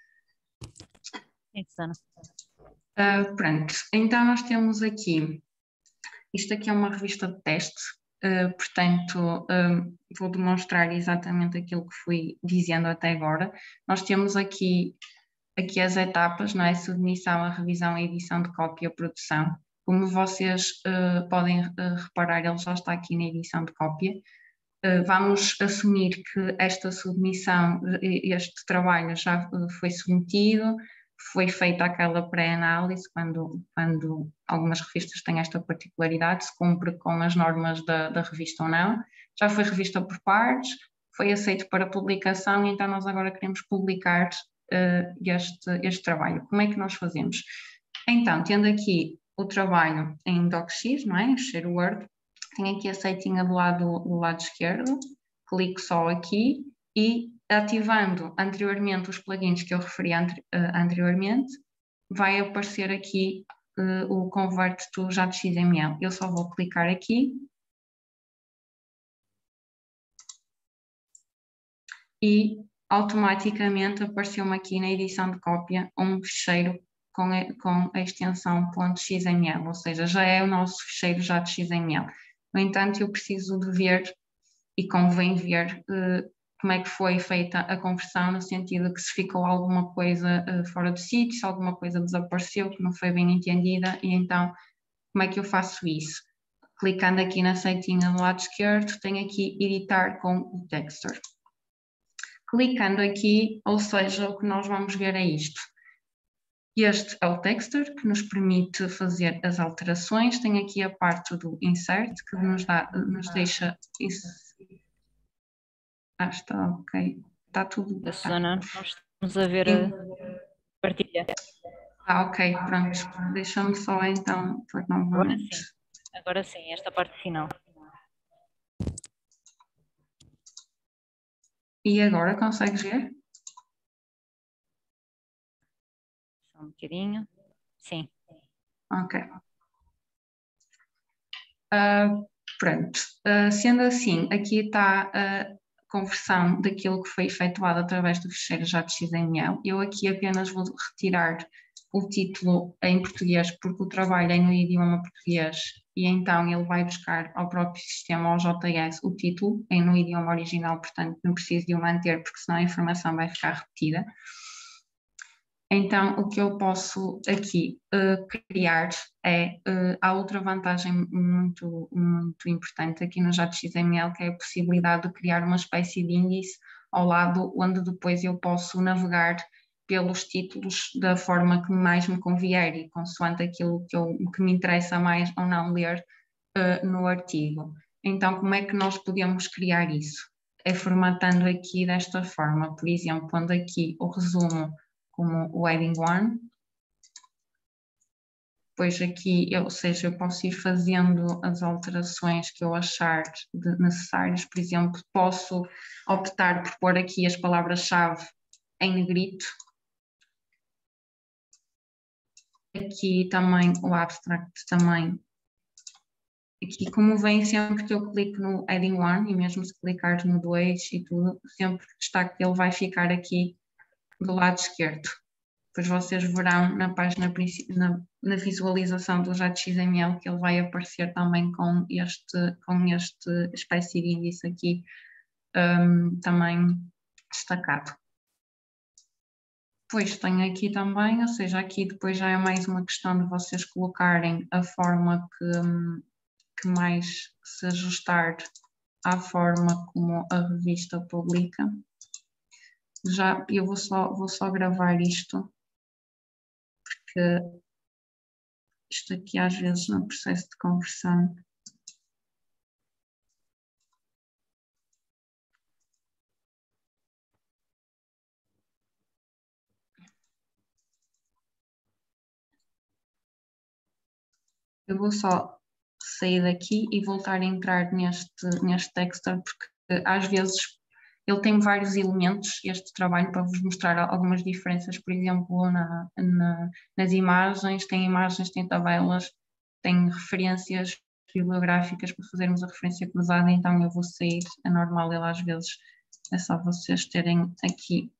Sim, Susana. Uh, pronto, então nós temos aqui, isto aqui é uma revista de teste, uh, portanto uh, vou demonstrar exatamente aquilo que fui dizendo até agora. Nós temos aqui, aqui as etapas, não é? Submissão, a revisão, a edição de cópia, a produção. Como vocês uh, podem uh, reparar, ele já está aqui na edição de cópia. Uh, vamos assumir que esta submissão, este trabalho já foi submetido, foi feita aquela pré-análise, quando, quando algumas revistas têm esta particularidade, se cumpre com as normas da, da revista ou não, já foi revista por pares, foi aceito para publicação, então nós agora queremos publicar uh, este, este trabalho. Como é que nós fazemos? Então, tendo aqui o trabalho em DocX, não é? Share Word, tenho aqui a setinha do lado, do lado esquerdo, clico só aqui e, ativando anteriormente os plugins que eu referi anteri uh, anteriormente, vai aparecer aqui uh, o Convert to J A X M L. Eu só vou clicar aqui e automaticamente apareceu-me aqui na edição de cópia um ficheiro com a, com a extensão .xml, ou seja, já é o nosso ficheiro J A X M L. No entanto, eu preciso de ver, e convém ver, uh, como é que foi feita a conversão, no sentido que se ficou alguma coisa uh, fora do sítio, se alguma coisa desapareceu, que não foi bem entendida, e então, como é que eu faço isso? Clicando aqui na setinha do lado esquerdo, tenho aqui editar com o Texture. Clicando aqui, ou seja, o que nós vamos ver é isto. Este é o Texture, que nos permite fazer as alterações. Tem aqui a parte do Insert, que nos, dá, nos deixa... Isso. Ah, está ok. Está tudo... A Susana, nós estamos a ver a partilha. Ah, ok, pronto. Deixa-me só então... Agora sim, agora sim, esta parte final. E agora, consegues ver? Um bocadinho. Sim. Ok. Uh, pronto. Uh, sendo assim, aqui está a conversão daquilo que foi efetuado através do ficheiro J A X M L. Eu aqui apenas vou retirar o título em português, porque o trabalho é no idioma português, e então ele vai buscar ao próprio sistema O J S o título é no idioma original, portanto não preciso de o manter, porque senão a informação vai ficar repetida. Então, o que eu posso aqui uh, criar é, uh, há outra vantagem muito, muito importante aqui no J A X M L, que é a possibilidade de criar uma espécie de índice ao lado, onde depois eu posso navegar pelos títulos da forma que mais me convier e consoante aquilo que, eu, que me interessa mais ou não ler uh, no artigo. Então, como é que nós podemos criar isso? É formatando aqui desta forma, por exemplo, pondo aqui o resumo como o heading one, depois aqui, eu, ou seja, eu posso ir fazendo as alterações que eu achar de necessárias, por exemplo, posso optar por pôr aqui as palavras-chave em negrito. Aqui também o abstract também. Aqui, como vem sempre que eu clico no heading one, e mesmo se clicar no dois e tudo, sempre destaco que ele vai ficar aqui do lado esquerdo. Depois vocês verão na página, na, na visualização do J X M L que ele vai aparecer também com este, com este espécie de índice aqui um, também destacado. Depois tenho aqui também, ou seja, aqui depois já é mais uma questão de vocês colocarem a forma que, que mais se ajustar à forma como a revista publica. Já, eu vou só, vou só gravar isto, porque isto aqui às vezes no processo de conversão eu vou só sair daqui e voltar a entrar neste, neste Texter, porque às vezes ele tem vários elementos, este trabalho, para vos mostrar algumas diferenças, por exemplo, na, na, nas imagens, tem imagens, tem tabelas, tem referências bibliográficas para fazermos a referência cruzada, então eu vou sair, é normal, ele às vezes é só vocês terem aqui.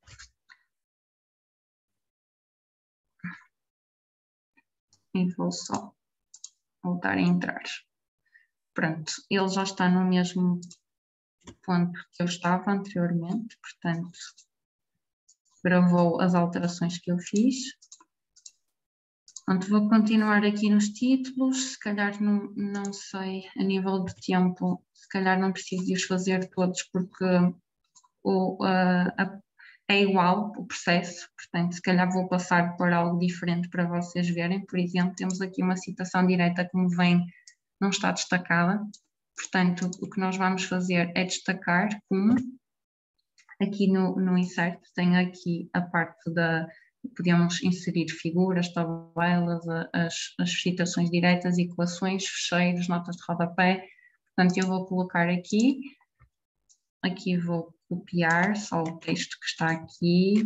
E vou só voltar a entrar. Pronto, ele já está no mesmo ponto que eu estava anteriormente, portanto, gravou as alterações que eu fiz. Pronto, vou continuar aqui nos títulos, se calhar não, não sei, a nível de tempo, se calhar não preciso de os fazer todos porque o, a, a, é igual o processo, portanto, se calhar vou passar por algo diferente para vocês verem. Por exemplo, temos aqui uma citação direta como vem, não está destacada. Portanto, o que nós vamos fazer é destacar como aqui no, no insert tem aqui a parte da, podemos inserir figuras, tabelas, as, as citações diretas, equações, fecheiros, notas de rodapé. Portanto, eu vou colocar aqui, aqui vou copiar só o texto que está aqui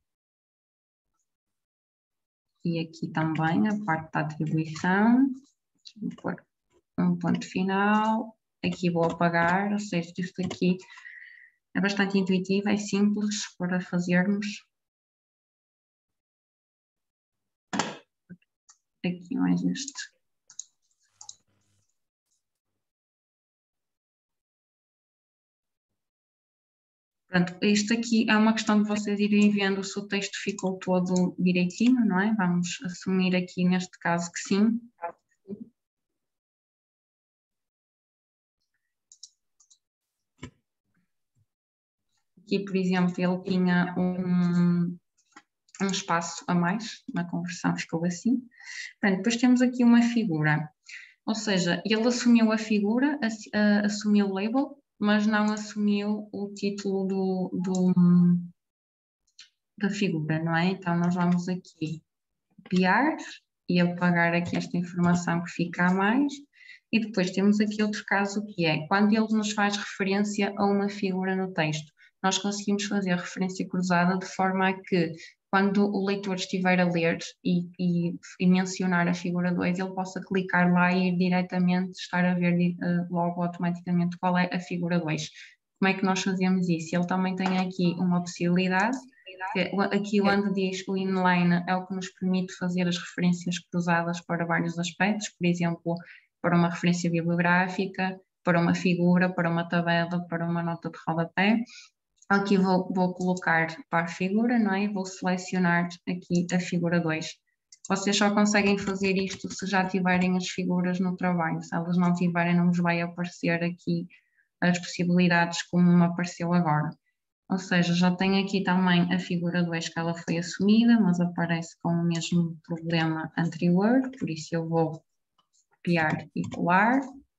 e aqui também a parte da atribuição, vou pôr um ponto final, aqui vou apagar, ou seja, isto aqui é bastante intuitivo, é simples para fazermos. Aqui mais este. Pronto, isto aqui é uma questão de vocês irem vendo se o texto ficou todo direitinho, não é? Vamos assumir aqui neste caso que sim. Aqui, por exemplo, ele tinha um, um espaço a mais, na conversão ficou assim. Portanto, depois temos aqui uma figura, ou seja, ele assumiu a figura, assumiu o label, mas não assumiu o título do, do, da figura, não é? Então, nós vamos aqui copiar e apagar aqui esta informação que fica a mais. E depois temos aqui outro caso que é, quando ele nos faz referência a uma figura no texto, nós conseguimos fazer referência cruzada de forma a que, quando o leitor estiver a ler e, e, e mencionar a figura dois, ele possa clicar lá e ir diretamente, estar a ver uh, logo automaticamente qual é a figura dois. Como é que nós fazemos isso? Ele também tem aqui uma possibilidade, que aqui onde diz o inline é o que nos permite fazer as referências cruzadas para vários aspectos, por exemplo, para uma referência bibliográfica, para uma figura, para uma tabela, para uma nota de rodapé. Aqui vou, vou colocar para a figura, não é? Vou selecionar aqui a figura dois. Vocês só conseguem fazer isto se já tiverem as figuras no trabalho. Se elas não tiverem, não vos vai aparecer aqui as possibilidades como me apareceu agora. Ou seja, já tem aqui também a figura do eixo que ela foi assumida, mas aparece com o mesmo problema anterior, por isso eu vou copiar e colar.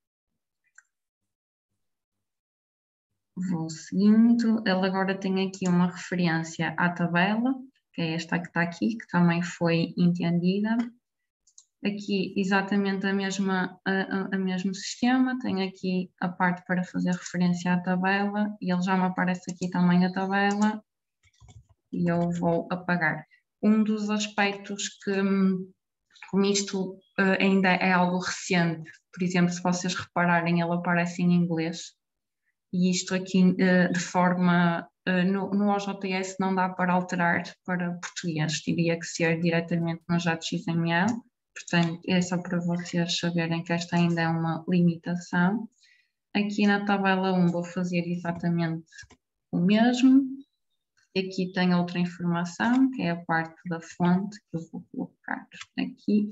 Vou seguindo. Ele agora tem aqui uma referência à tabela, que é esta que está aqui, que também foi entendida. Aqui exatamente a mesma, a, a mesmo sistema, tem aqui a parte para fazer referência à tabela e ele já me aparece aqui também a tabela e eu vou apagar. Um dos aspectos que, como isto uh, ainda é algo recente, por exemplo, se vocês repararem, ele aparece em inglês e isto aqui uh, de forma, uh, no, no O J S não dá para alterar para português, teria que ser diretamente no J X M L. Portanto, é só para vocês saberem que esta ainda é uma limitação. Aqui na tabela um vou fazer exatamente o mesmo. Aqui tem outra informação, que é a parte da fonte, que eu vou colocar aqui.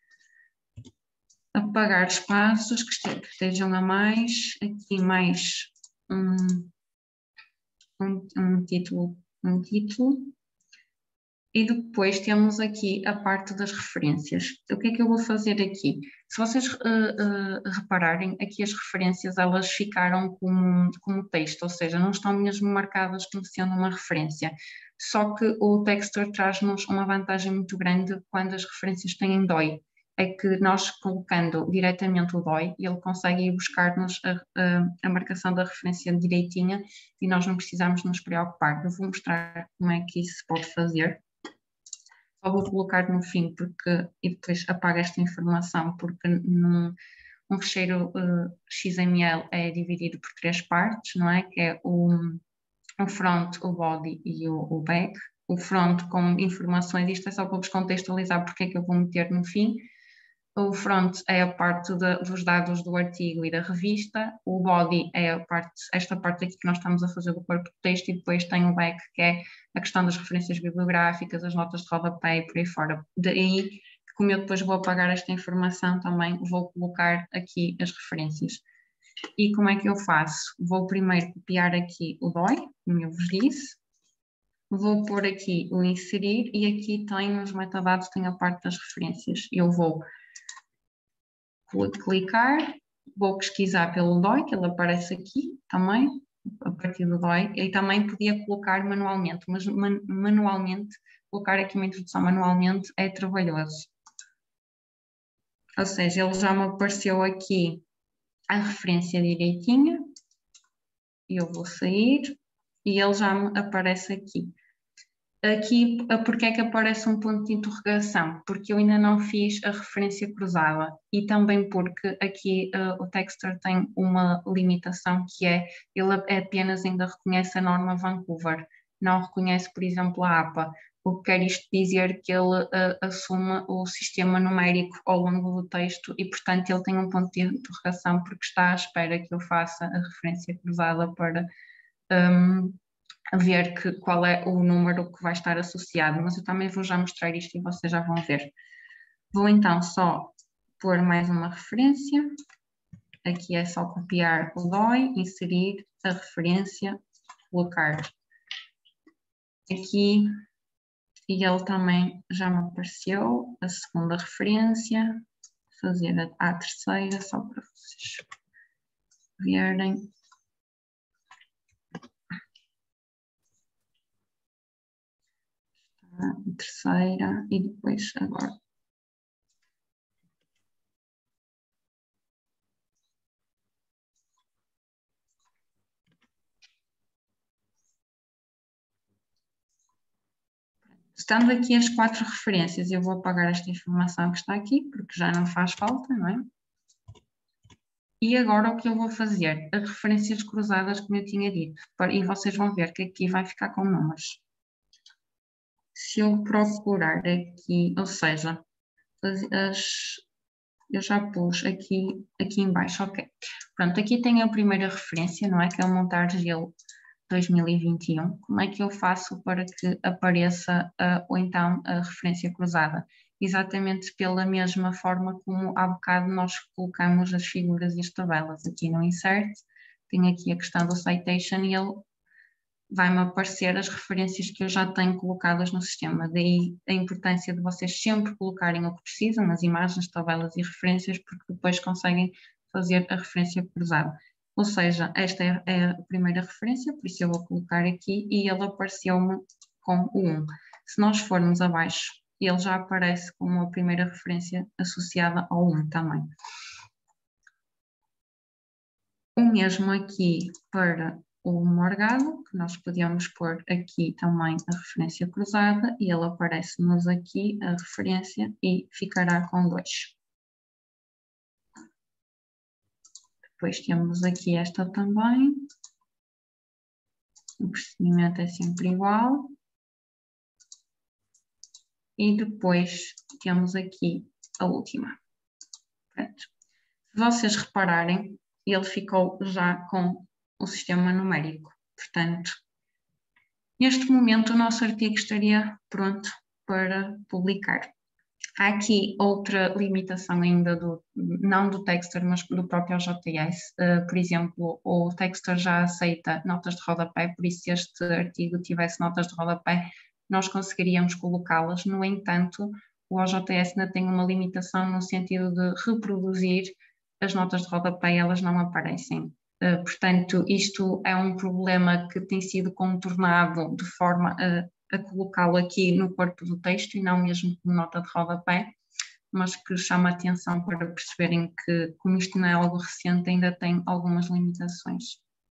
Apagar espaços que estejam a mais. Aqui mais um, um, um título. Um título. E depois temos aqui a parte das referências. O que é que eu vou fazer aqui? Se vocês uh, uh, repararem, aqui as referências elas ficaram como, como texto, ou seja, não estão mesmo marcadas como sendo uma referência. Só que o Textor traz-nos uma vantagem muito grande quando as referências têm D O I. É que nós colocando diretamente o D O I, ele consegue ir buscar-nos a, a, a marcação da referência direitinha e nós não precisamos nos preocupar. Eu vou mostrar como é que isso se pode fazer. Só vou colocar no fim porque, e depois apago esta informação porque num, um fecheiro uh, X M L é dividido por três partes, não é? Que é o, o front, o body e o, o back. O front com informações, isto é só para vos contextualizar porque é que eu vou meter no fim. O front é a parte de, dos dados do artigo e da revista, o body é a parte, esta parte aqui que nós estamos a fazer do corpo do texto e depois tem o back que é a questão das referências bibliográficas, as notas de rodapé e por aí fora. Daí, como eu depois vou apagar esta informação também, vou colocar aqui as referências. E como é que eu faço? Vou primeiro copiar aqui o D O I, como eu vos disse, vou pôr aqui o inserir e aqui tem nos metadados, tem a parte das referências. Eu vou clicar, vou pesquisar pelo D O I, que ele aparece aqui também, a partir do D O I, e também podia colocar manualmente, mas man, manualmente, colocar aqui uma introdução manualmente é trabalhoso. Ou seja, ele já me apareceu aqui a referência direitinha, e eu vou sair, e ele já me aparece aqui. Aqui, porque é que aparece um ponto de interrogação? Porque eu ainda não fiz a referência cruzada e também porque aqui uh, o Textor tem uma limitação que é, ele apenas ainda reconhece a norma Vancouver, não reconhece, por exemplo, a A P A, o que quer isto dizer que ele uh, assume o sistema numérico ao longo do texto e, portanto, ele tem um ponto de interrogação porque está à espera que eu faça a referência cruzada para... Um, a ver que, qual é o número que vai estar associado, mas eu também vou já mostrar isto e vocês já vão ver. Vou então só pôr mais uma referência, aqui é só copiar o D O I, inserir a referência, colocar aqui, e ele também já me apareceu, a segunda referência, fazer a, a terceira, só para vocês verem. A terceira e depois agora. Estando aqui as quatro referências, eu vou apagar esta informação que está aqui, porque já não faz falta, não é? E agora o que eu vou fazer? As referências cruzadas, como eu tinha dito, e vocês vão ver que aqui vai ficar com números. Se eu procurar aqui, ou seja, as, eu já pus aqui, aqui em baixo, ok. Pronto, aqui tem a primeira referência, não é? Que é o Montargil dois mil e vinte e um. Como é que eu faço para que apareça, uh, ou então, a referência cruzada? Exatamente pela mesma forma como há bocado nós colocamos as figuras e as tabelas. Aqui no Insert, tem aqui a questão do Citation e ele vai-me aparecer as referências que eu já tenho colocadas no sistema. Daí a importância de vocês sempre colocarem o que precisam, as imagens, tabelas e referências, porque depois conseguem fazer a referência cruzada. Ou seja, esta é a primeira referência, por isso eu vou colocar aqui e ele apareceu-me com o um. Se nós formos abaixo, ele já aparece como a primeira referência associada ao um também. O mesmo aqui para o Morgado, que nós podemos pôr aqui também a referência cruzada e ele aparece-nos aqui a referência e ficará com dois. Depois temos aqui esta também. O procedimento é sempre igual. E depois temos aqui a última. Pronto. Se vocês repararem, ele ficou já com o sistema numérico. Portanto, neste momento o nosso artigo estaria pronto para publicar. Há aqui outra limitação ainda, do, não do Textor, mas do próprio J T S. Uh, por exemplo, o Textor já aceita notas de rodapé, por isso se este artigo tivesse notas de rodapé, nós conseguiríamos colocá-las. No entanto, o O J T S ainda tem uma limitação no sentido de reproduzir as notas de rodapé, elas não aparecem. Uh, portanto, isto é um problema que tem sido contornado de forma a, a colocá-lo aqui no corpo do texto e não mesmo como nota de rodapé, mas que chama a atenção para perceberem que, como isto não é algo recente, ainda tem algumas limitações.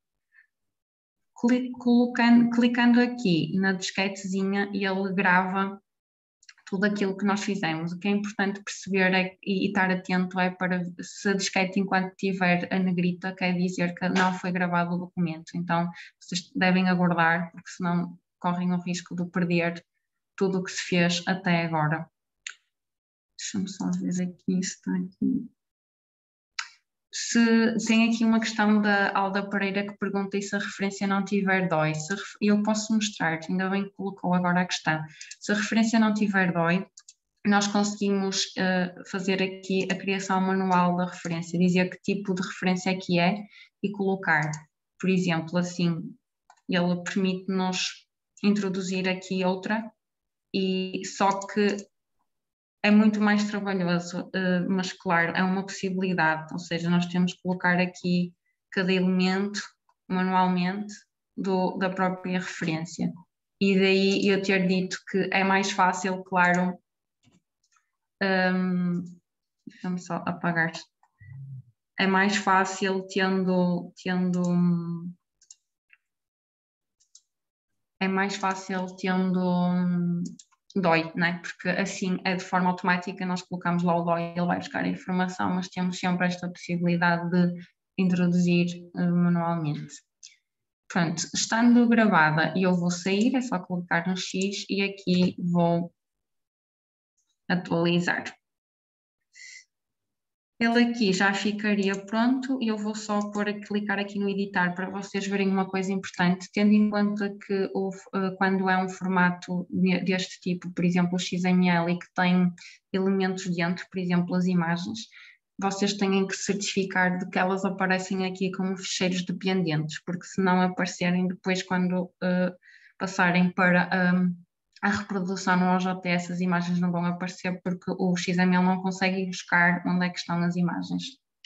Colocando, clicando aqui na disquetezinha, ele grava tudo aquilo que nós fizemos. O que é importante perceber é, e, e estar atento é para se a disquete, enquanto tiver a negrita, quer dizer que não foi gravado o documento. Então, vocês devem aguardar, porque senão correm o risco de perder tudo o que se fez até agora. Deixa-me só ver aqui, está aqui. Se tem aqui uma questão da Alda Pereira que pergunta se a referência não tiver D O I. Se eu posso mostrar, ainda bem que colocou agora a questão. Se a referência não tiver D O I, nós conseguimos uh, fazer aqui a criação manual da referência, dizer que tipo de referência é que é e colocar. Por exemplo, assim, ele permite-nos introduzir aqui outra, e só que é muito mais trabalhoso, mas claro, é uma possibilidade, ou seja, nós temos que colocar aqui cada elemento manualmente do, da própria referência. E daí eu ter dito que é mais fácil, claro, um, deixa-me só apagar, é mais fácil tendo, tendo, é mais fácil tendo D O I, não é? Porque assim é de forma automática, nós colocamos lá o D O I, ele vai buscar a informação, mas temos sempre esta possibilidade de introduzir uh, manualmente. Pronto, estando gravada, eu vou sair, é só clicar no X e aqui vou atualizar. Ele aqui já ficaria pronto e eu vou só pôr a clicar aqui no editar para vocês verem uma coisa importante, tendo em conta que o, quando é um formato deste tipo, por exemplo o X M L, e que tem elementos dentro, por exemplo as imagens, vocês têm que certificar de que elas aparecem aqui como ficheiros dependentes, porque se não aparecerem depois quando uh, passarem para um, a reprodução no O J T S, as imagens não vão aparecer porque o X M L não consegue ir buscar onde é que estão as imagens.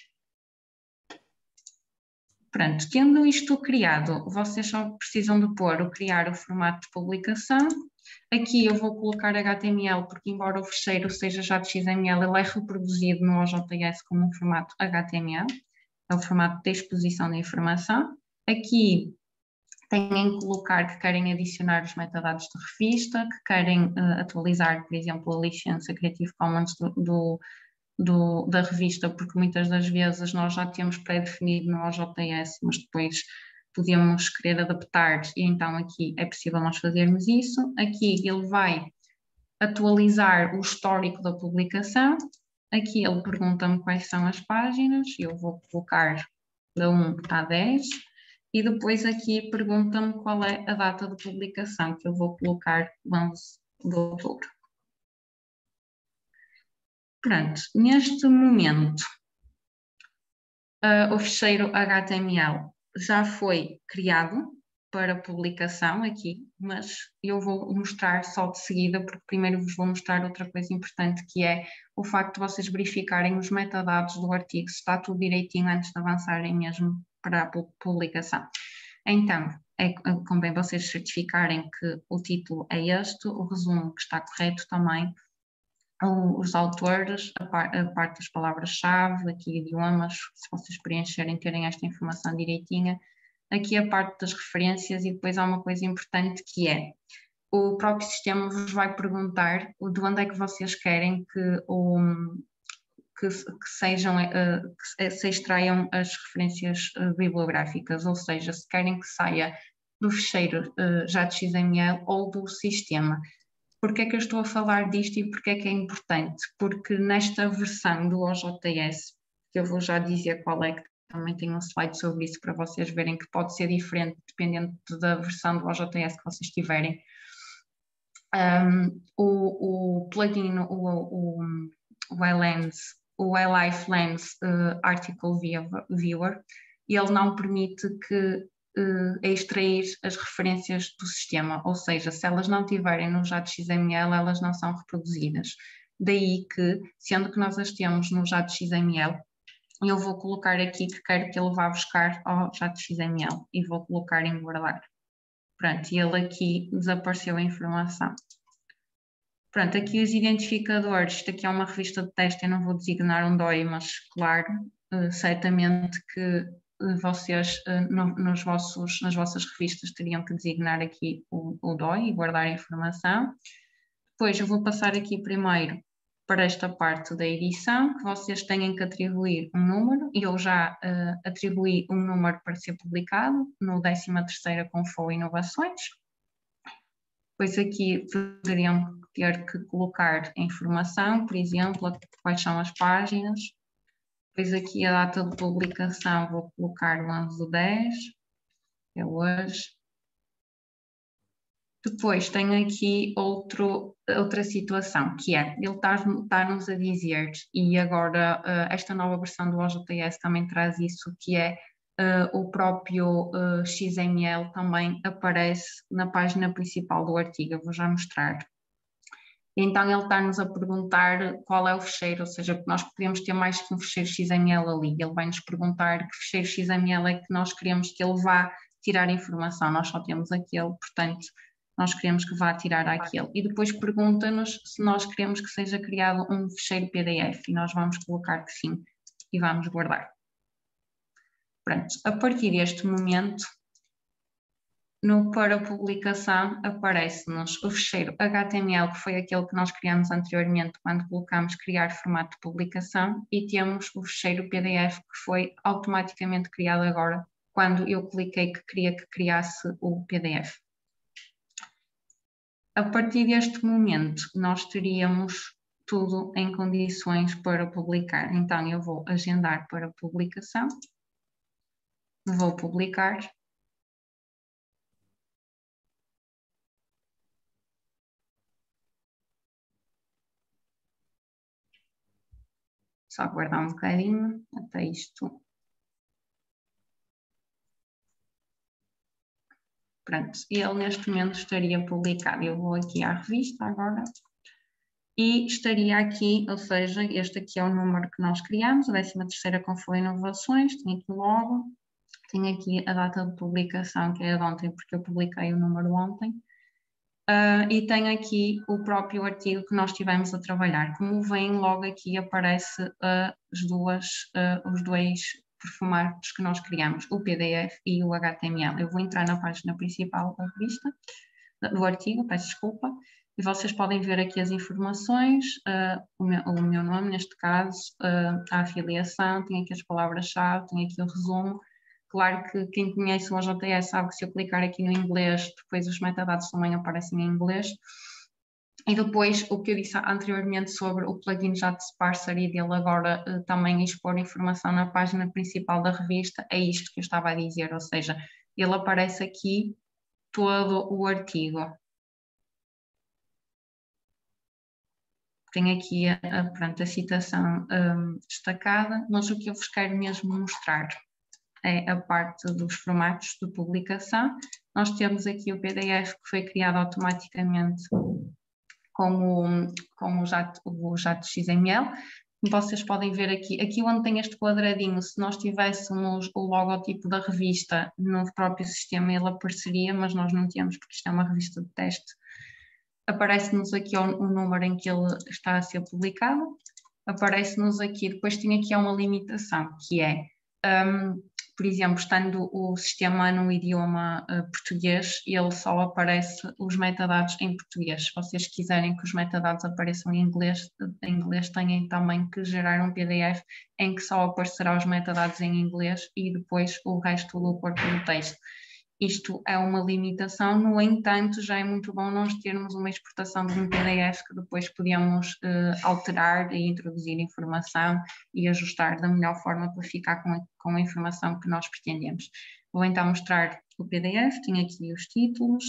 Pronto, tendo isto criado, vocês só precisam de pôr o criar o formato de publicação. Aqui eu vou colocar H T M L, porque embora o ficheiro seja já de X M L, ele é reproduzido no O J T S como um formato H T M L, é o formato de exposição da informação. Aqui têm que colocar que querem adicionar os metadados de revista, que querem uh, atualizar, por exemplo, a licença Creative Commons do, do, do, da revista, porque muitas das vezes nós já temos pré-definido no O J T S, mas depois podemos querer adaptar, e então aqui é possível nós fazermos isso. Aqui ele vai atualizar o histórico da publicação. Aqui ele pergunta-me quais são as páginas, eu vou colocar da um à dez. E depois aqui pergunta-me qual é a data de publicação, que eu vou colocar onze de outubro. Pronto, neste momento uh, o ficheiro H T M L já foi criado, para publicação aqui, mas eu vou mostrar só de seguida, porque primeiro vos vou mostrar outra coisa importante, que é o facto de vocês verificarem os metadados do artigo, se está tudo direitinho antes de avançarem mesmo para a publicação. Então, é, convém vocês certificarem que o título é este, o resumo que está correto também, os autores, a, par, a parte das palavras-chave, aqui idiomas, se vocês preencherem, terem esta informação direitinha. Aqui a parte das referências e depois há uma coisa importante que é, o próprio sistema vos vai perguntar de onde é que vocês querem que, o, que, que sejam, que se extraiam as referências bibliográficas, ou seja, se querem que saia do ficheiro já de X M L ou do sistema. Porquê é que eu estou a falar disto e porquê é que é importante? Porque nesta versão do O J S, que eu vou já dizer qual é, que também tenho um slide sobre isso para vocês verem que pode ser diferente dependendo da versão do O J S que vocês tiverem. Um, o, o plugin, o, o, o iLens, o iLife Lens uh, Article Viewer, ele não permite que Uh, a extrair as referências do sistema, ou seja, se elas não tiverem no J A D X M L, elas não são reproduzidas. Daí que, sendo que nós as temos no J A D X M L, eu vou colocar aqui que quero que ele vá buscar ao J A D X M L e vou colocar em guardar. Pronto, e ele aqui desapareceu a informação. Pronto, aqui os identificadores, isto aqui é uma revista de teste, eu não vou designar um D O I, mas claro, uh, certamente que vocês no, nos vossos, nas vossas revistas teriam que designar aqui o, o D O I e guardar a informação. Depois eu vou passar aqui primeiro para esta parte da edição, que vocês têm que atribuir um número, e eu já uh, atribuí um número para ser publicado no décima terceira Confo Inovações. Depois aqui poderiam ter que colocar a informação, por exemplo, quais são as páginas. Depois aqui a data de publicação, vou colocar o onze do dez, é hoje. Depois tenho aqui outro, outra situação, que é, ele está-nos a dizer, e agora uh, esta nova versão do O J S também traz isso, que é uh, o próprio uh, X M L também aparece na página principal do artigo, eu vou já mostrar. Então ele está-nos a perguntar qual é o fecheiro, ou seja, nós podemos ter mais que um fecheiro X M L ali. Ele vai nos perguntar que fecheiro X M L é que nós queremos que ele vá tirar a informação. Nós só temos aquele, portanto, nós queremos que vá tirar aquele. E depois pergunta-nos se nós queremos que seja criado um fecheiro P D F e nós vamos colocar que sim e vamos guardar. Pronto, a partir deste momento, no para publicação aparece-nos o fecheiro H T M L, que foi aquele que nós criamos anteriormente quando colocamos criar formato de publicação, e temos o fecheiro P D F que foi automaticamente criado agora quando eu cliquei que queria que criasse o P D F. A partir deste momento nós teríamos tudo em condições para publicar. Então eu vou agendar para publicação, vou publicar. Só aguardar um bocadinho até isto. Pronto, ele neste momento estaria publicado. Eu vou aqui à revista agora e estaria aqui, ou seja, este aqui é o número que nós criamos, a décima terceira Confo Inovações, tem aqui logo, tem aqui a data de publicação, que é a de ontem, porque eu publiquei o número ontem. Uh, e tem aqui o próprio artigo que nós estivemos a trabalhar. Como veem, logo aqui aparece uh, as duas, uh, os dois formatos que nós criamos, o P D F e o H T M L. Eu vou entrar na página principal da revista, do artigo, peço desculpa, e vocês podem ver aqui as informações, uh, o, meu, o meu nome, neste caso, uh, a afiliação, tem aqui as palavras-chave, tem aqui o resumo. Claro que quem conhece o O J S sabe que se eu clicar aqui no inglês, depois os metadados também aparecem em inglês. E depois o que eu disse anteriormente sobre o plugin J A D Sparser e dele agora uh, também expor informação na página principal da revista, é isto que eu estava a dizer, ou seja, ele aparece aqui todo o artigo. Tem aqui a, a, pronto, a citação um, destacada, mas o que eu vos quero mesmo mostrar é a parte dos formatos de publicação. Nós temos aqui o P D F que foi criado automaticamente com o, com o, Jato, o Jato X M L. Vocês podem ver aqui, aqui onde tem este quadradinho, se nós tivéssemos o logotipo da revista no próprio sistema, ele apareceria, mas nós não temos, porque isto é uma revista de teste. Aparece-nos aqui o, o número em que ele está a ser publicado. Aparece-nos aqui, depois tem aqui uma limitação, que é, um, por exemplo, estando o sistema no idioma uh, português, ele só aparece os metadados em português. Se vocês quiserem que os metadados apareçam em inglês, em inglês têm também que gerar um P D F em que só aparecerá os metadados em inglês e depois o resto do corpo do texto. Isto é uma limitação, no entanto, já é muito bom nós termos uma exportação de um P D F que depois podemos uh, alterar e introduzir informação e ajustar da melhor forma para ficar com a, com a informação que nós pretendemos. Vou então mostrar o P D F, tenho aqui os títulos.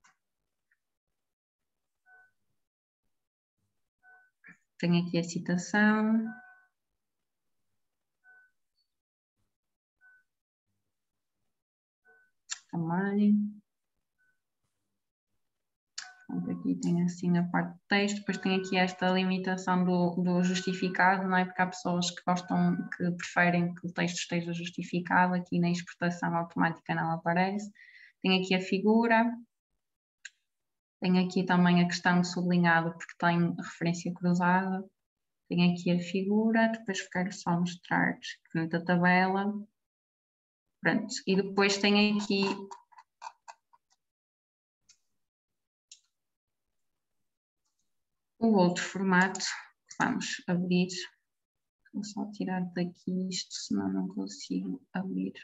Tenho aqui a citação. Também. Aqui tem assim a parte do texto, depois tem aqui esta limitação do, do justificado, não é? Porque há pessoas que gostam, que preferem que o texto esteja justificado, aqui na exportação automática não aparece. Tem aqui a figura, tem aqui também a questão de sublinhado porque tem referência cruzada, tem aqui a figura, depois quero só mostrar a tabela. Pronto, e depois tem aqui o outro formato, vamos abrir, vou só tirar daqui isto, senão não consigo abrir.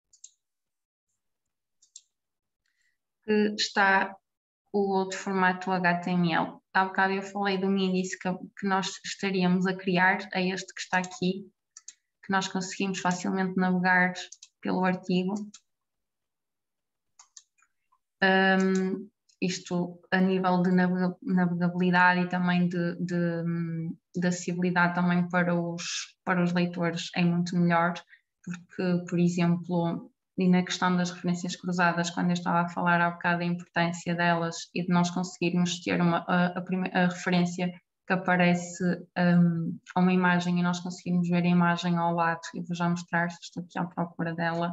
Que está o outro formato H T M L. Há bocado eu falei de um índice que, que nós estaríamos a criar, é este que está aqui, que nós conseguimos facilmente navegar pelo artigo. Um, isto a nível de navegabilidade e também de, de, de acessibilidade também para os, para os leitores é muito melhor, porque, por exemplo, e na questão das referências cruzadas, quando eu estava a falar há bocado da importância delas e de nós conseguirmos ter uma, a, a, primeira, a referência que aparece um, a uma imagem e nós conseguimos ver a imagem ao lado, e vou já mostrar, estou aqui à procura dela.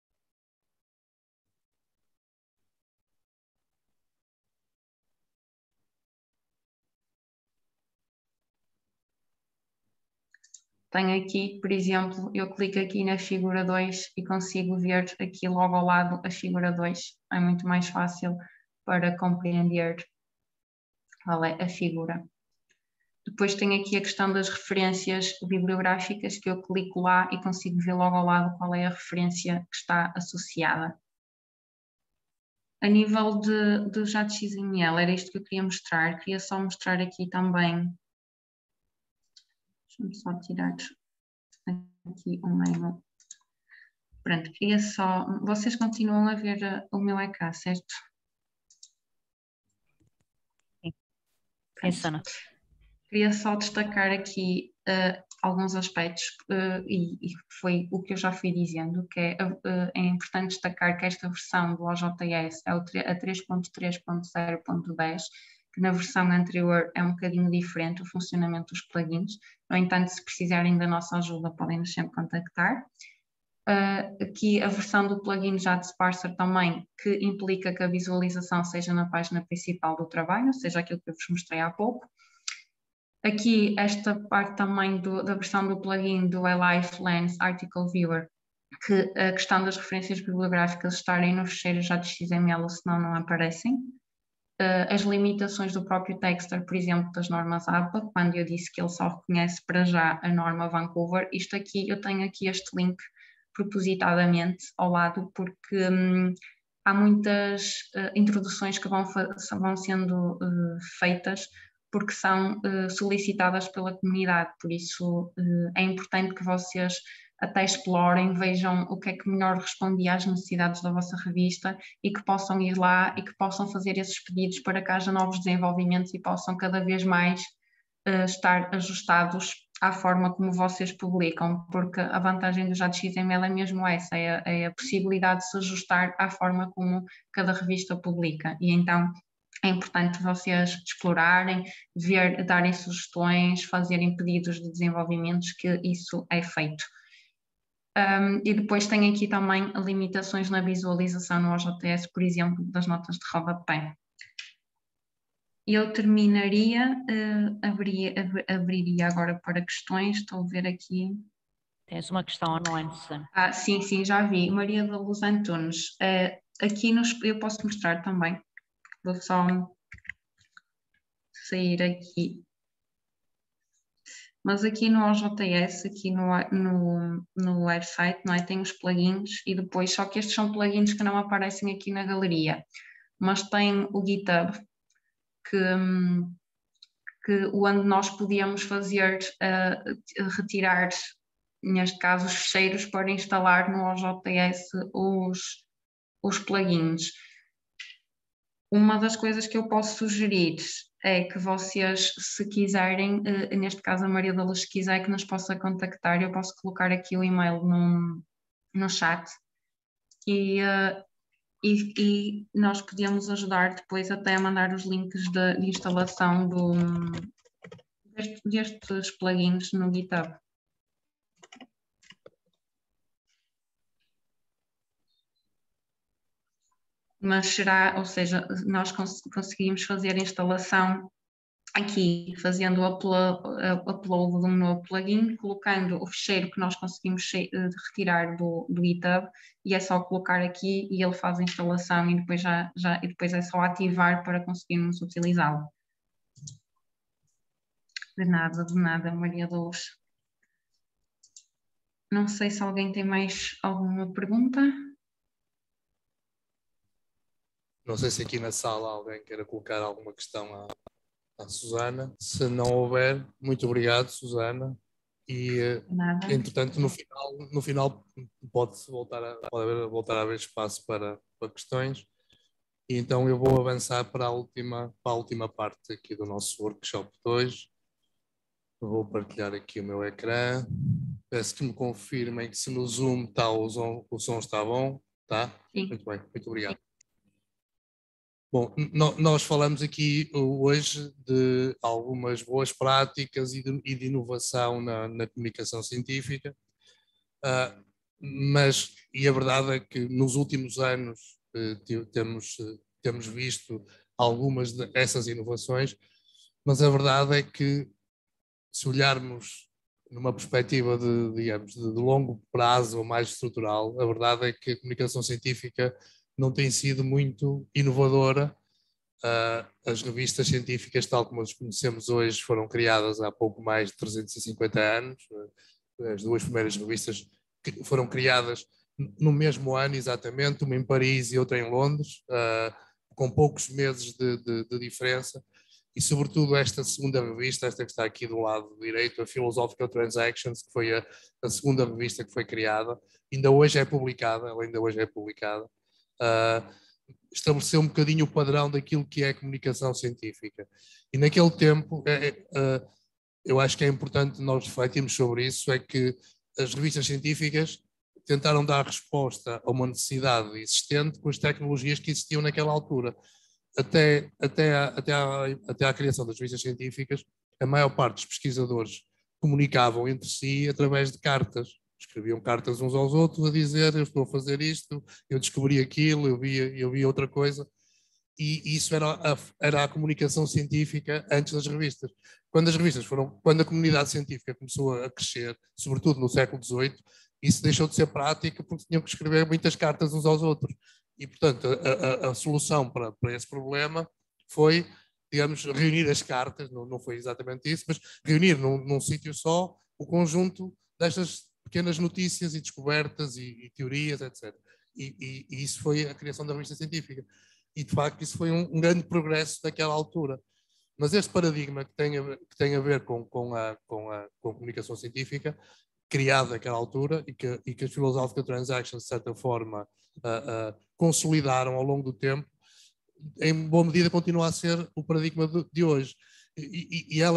Tenho aqui, por exemplo, eu clico aqui na figura dois e consigo ver aqui logo ao lado a figura dois. É muito mais fácil para compreender qual é a figura. Depois tenho aqui a questão das referências bibliográficas, que eu clico lá e consigo ver logo ao lado qual é a referência que está associada. A nível de, de Jato X M L, era isto que eu queria mostrar. Queria só mostrar aqui também. Deixa-me só tirar aqui o menu. Pronto, queria só... Vocês continuam a ver o meu ecrã, certo? Sim. Insana. Queria só destacar aqui uh, alguns aspectos uh, e, e foi o que eu já fui dizendo, que é, uh, é importante destacar que esta versão do O J S é o a três ponto três ponto zero ponto dez, que na versão anterior é um bocadinho diferente o funcionamento dos plugins. No entanto, se precisarem da nossa ajuda, podem nos sempre contactar. Uh, aqui a versão do plugin Jato Sparser também, que implica que a visualização seja na página principal do trabalho, ou seja, aquilo que eu vos mostrei há pouco. Aqui, esta parte também do, da versão do plugin do Life Lens Article Viewer, que a questão das referências bibliográficas estarem no fecheiro Jato X M L, ou senão não aparecem. Uh, as limitações do próprio Texter, por exemplo, das normas A P A, quando eu disse que ele só reconhece para já a norma Vancouver, isto aqui, eu tenho aqui este link propositadamente ao lado, porque hum, há muitas uh, introduções que vão, vão sendo uh, feitas porque são uh, solicitadas pela comunidade, por isso uh, é importante que vocês até explorem, vejam o que é que melhor respondia às necessidades da vossa revista e que possam ir lá e que possam fazer esses pedidos para que haja novos desenvolvimentos e possam cada vez mais uh, estar ajustados à forma como vocês publicam, porque a vantagem do J A D X M L é mesmo essa, é a, é a possibilidade de se ajustar à forma como cada revista publica, e então é importante vocês explorarem, ver, darem sugestões, fazerem pedidos de desenvolvimentos, que isso é feito. Um, e depois tem aqui também limitações na visualização no O J T S, por exemplo, das notas de rodapé. Eu terminaria, uh, abriria, ab, abriria agora para questões, estou a ver aqui. Tens uma questão online, Susana? Ah, sim, sim, já vi. Maria da Luz Antunes. Uh, aqui nos, eu posso mostrar também. Vou só sair aqui. Mas aqui no O J T S, aqui no, no, no website, não é? Tem os plugins e depois, só que estes são plugins que não aparecem aqui na galeria. Mas tem o GitHub, que, que onde nós podíamos fazer, uh, retirar, neste caso, os ficheiros para instalar no O J T S os, os plugins. Uma das coisas que eu posso sugerir é que vocês, se quiserem, neste caso a Maria da Luz, se quiser que nos possa contactar, eu posso colocar aqui o e-mail no, no chat e, e, e nós podemos ajudar depois até a mandar os links de, de instalação do, deste, destes plugins no GitHub. Mas será, ou seja, nós cons conseguimos fazer a instalação aqui, fazendo o upload, upload de um novo plugin, colocando o ficheiro que nós conseguimos retirar do, do GitHub, e é só colocar aqui e ele faz a instalação e depois, já, já, e depois é só ativar para conseguirmos utilizá-lo. De nada, de nada, Maria da Luz. Não sei se alguém tem mais alguma pergunta. Não sei se aqui na sala alguém queira colocar alguma questão à, à Susana. Se não houver, muito obrigado, Susana. E, Nada. entretanto, no final, no final pode-se voltar a, pode haver, voltar a haver espaço para, para questões. E então eu vou avançar para a última, para a última parte aqui do nosso workshop de hoje. Vou partilhar aqui o meu ecrã. Peço que me confirmem que se no Zoom está, o, som, o som está bom. Tá? Sim. Muito bem, muito obrigado. Bom, nós falamos aqui hoje de algumas boas práticas e de, e de inovação na, na comunicação científica, uh, mas, e a verdade é que nos últimos anos uh, temos, uh, temos visto algumas dessas inovações, mas a verdade é que, se olharmos numa perspectiva de, digamos, de, de longo prazo ou mais estrutural, a verdade é que a comunicação científica não tem sido muito inovadora. Uh, as revistas científicas, tal como as conhecemos hoje, foram criadas há pouco mais de trezentos e cinquenta anos. As duas primeiras revistas que foram criadas no mesmo ano, exatamente, uma em Paris e outra em Londres, uh, com poucos meses de, de, de diferença. E, sobretudo, esta segunda revista, esta que está aqui do lado direito, a Philosophical Transactions, que foi a, a segunda revista que foi criada, ainda hoje é publicada, ela ainda hoje é publicada. Uh, estabeleceu um bocadinho o padrão daquilo que é a comunicação científica. E naquele tempo, é, é, eu acho que é importante nós refletirmos sobre isso, é que as revistas científicas tentaram dar resposta a uma necessidade existente com as tecnologias que existiam naquela altura. Até, até, a, até, a, até à criação das revistas científicas, a maior parte dos pesquisadores comunicavam entre si através de cartas. Escreviam cartas uns aos outros a dizer: eu estou a fazer isto, eu descobri aquilo, eu vi, eu vi outra coisa. E isso era a, era a comunicação científica antes das revistas. Quando as revistas foram, quando a comunidade científica começou a crescer, sobretudo no século dezoito, isso deixou de ser prática porque tinham que escrever muitas cartas uns aos outros. E, portanto, a, a, a solução para, para esse problema foi, digamos, reunir as cartas, não, não foi exatamente isso, mas reunir num, num sítio só o conjunto destas pequenas notícias e descobertas e, e teorias, etcétera. E, e, e isso foi a criação da revista científica. E, de facto, isso foi um, um grande progresso daquela altura. Mas este paradigma que tem a ver, que tem a ver com, com, a, com, a, com a comunicação científica, criado naquela altura, e que, e que as Philosophical Transactions, de certa forma, uh, uh, consolidaram ao longo do tempo, em boa medida continua a ser o paradigma de, de hoje. E, e, e elas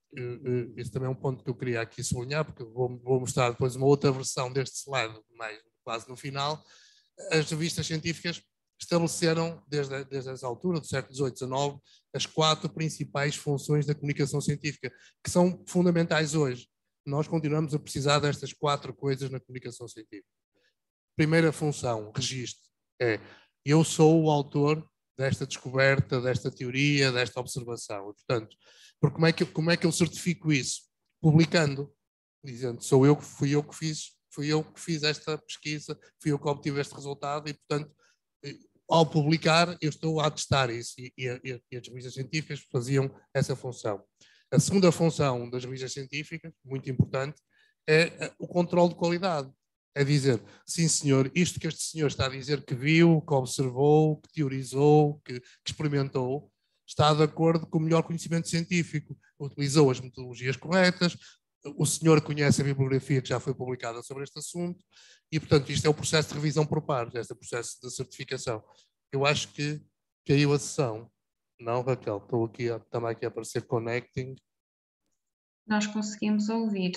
esse também é um ponto que eu queria aqui sublinhar, porque vou, vou mostrar depois uma outra versão deste slide, mais quase no final. As revistas científicas estabeleceram, desde, desde essa altura, do século dezoito, dezenove, as quatro principais funções da comunicação científica, que são fundamentais hoje. Nós continuamos a precisar destas quatro coisas na comunicação científica. Primeira função, registro, é eu sou o autor desta descoberta, desta teoria, desta observação. Portanto, porque como é que, como é que eu certifico isso? Publicando, dizendo, sou eu que fui eu que fiz, fui eu que fiz esta pesquisa, fui eu que obtive este resultado e, portanto, ao publicar, eu estou a atestar isso e, e, e as revistas científicas faziam essa função. A segunda função das revistas científicas, muito importante, é o controle de qualidade. É dizer, sim senhor, isto que este senhor está a dizer que viu, que observou, que teorizou, que, que experimentou, está de acordo com o melhor conhecimento científico, utilizou as metodologias corretas, o senhor conhece a bibliografia que já foi publicada sobre este assunto e, portanto, isto é o processo de revisão por pares, este é o processo de certificação. Eu acho que caiu a sessão. Não, Raquel, estou aqui, também aqui a aparecer connecting. Nós conseguimos ouvir.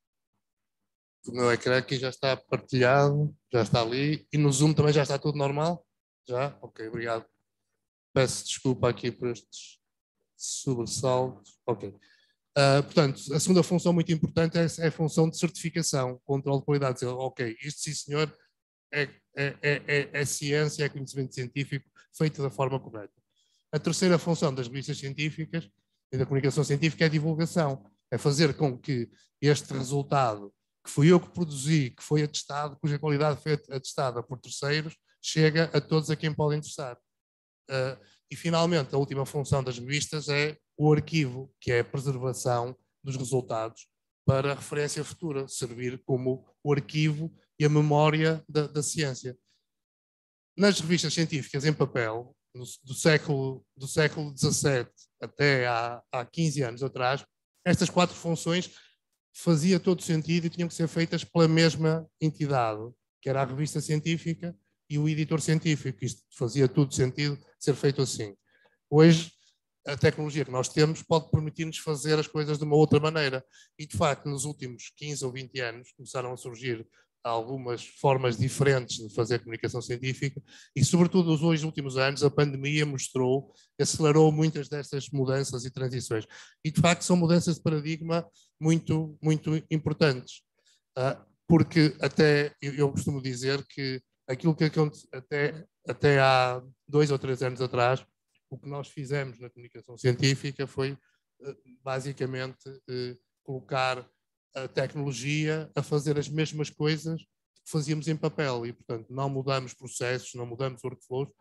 O meu ecrã aqui já está partilhado, já está ali. E no Zoom também já está tudo normal? Já? Ok, obrigado. Peço desculpa aqui por estes sobressaltos. Ok. Uh, portanto, a segunda função muito importante é, é a função de certificação, controle de qualidade. Dizer, ok, isto sim senhor é, é, é, é ciência, é conhecimento científico feito da forma correta. A terceira função das revistas científicas e da comunicação científica é a divulgação. É fazer com que este resultado, que fui eu que produzi, que foi atestado, cuja qualidade foi atestada por terceiros, chega a todos a quem pode interessar. Uh, e, finalmente, a última função das revistas é o arquivo, que é a preservação dos resultados para referência futura, servir como o arquivo e a memória da, da ciência. Nas revistas científicas em papel, do, do século do século dezassete até há, há quinze anos atrás, estas quatro funções fazia todo sentido e tinham que ser feitas pela mesma entidade, que era a revista científica e o editor científico. Isto fazia tudo sentido ser feito assim. Hoje, a tecnologia que nós temos pode permitir-nos fazer as coisas de uma outra maneira. E, de facto, nos últimos quinze ou vinte anos começaram a surgir algumas formas diferentes de fazer comunicação científica e, sobretudo, nos dois últimos anos, a pandemia mostrou, acelerou muitas destas mudanças e transições. E, de facto, são mudanças de paradigma muito, muito importantes. Porque até, eu costumo dizer que aquilo que aconteceu até, até há dois ou três anos atrás, o que nós fizemos na comunicação científica foi, basicamente, colocar a tecnologia a fazer as mesmas coisas que fazíamos em papel e, portanto, não mudamos processos, não mudamos workflows,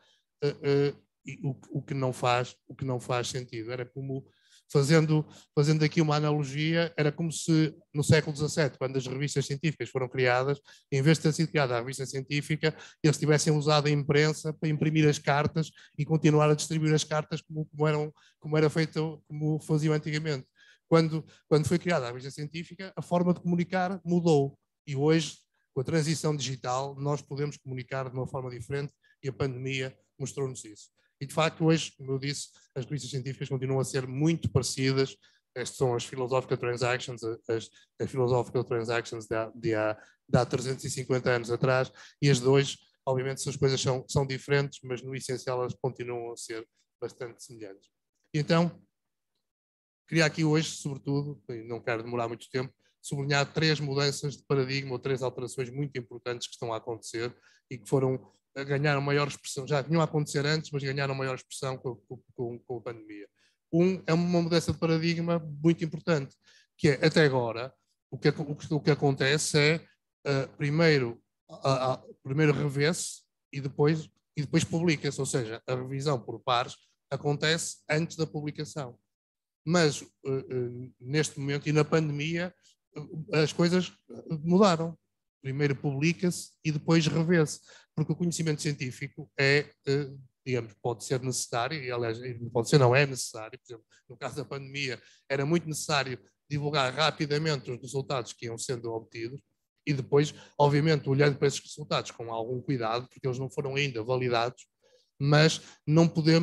e o, o, que não faz, o que não faz sentido. Era como, fazendo, fazendo aqui uma analogia, era como se no século dezassete, quando as revistas científicas foram criadas, em vez de ter sido criada a revista científica, eles tivessem usado a imprensa para imprimir as cartas e continuar a distribuir as cartas como, como, eram, como era feito, como faziam antigamente. Quando, quando foi criada a revista científica, a forma de comunicar mudou. E hoje, com a transição digital, nós podemos comunicar de uma forma diferente e a pandemia mostrou-nos isso. E, de facto, hoje, como eu disse, as revistas científicas continuam a ser muito parecidas. Estas são as Philosophical Transactions, as, as Philosophical Transactions de há, de, há, de há trezentos e cinquenta anos atrás, e as de hoje, obviamente, essas coisas são, são diferentes, mas no essencial elas continuam a ser bastante semelhantes. E então, queria aqui hoje, sobretudo, e não quero demorar muito tempo, sublinhar três mudanças de paradigma ou três alterações muito importantes que estão a acontecer e que foram ganharam maior expressão, já vinham a acontecer antes, mas ganharam maior expressão com, com, com a pandemia. Um é uma mudança de paradigma muito importante, que é, até agora, o que, o, o que acontece é, uh, primeiro, a, a, primeiro revê-se e depois, e depois publica-se, ou seja, a revisão por pares acontece antes da publicação. Mas, uh, uh, neste momento, e na pandemia, uh, as coisas mudaram. Primeiro publica-se e depois revê-se, porque o conhecimento científico é, digamos, pode ser necessário, e aliás, pode ser não é necessário, por exemplo, no caso da pandemia, era muito necessário divulgar rapidamente os resultados que iam sendo obtidos e depois, obviamente, olhando para esses resultados com algum cuidado, porque eles não foram ainda validados, mas não podemos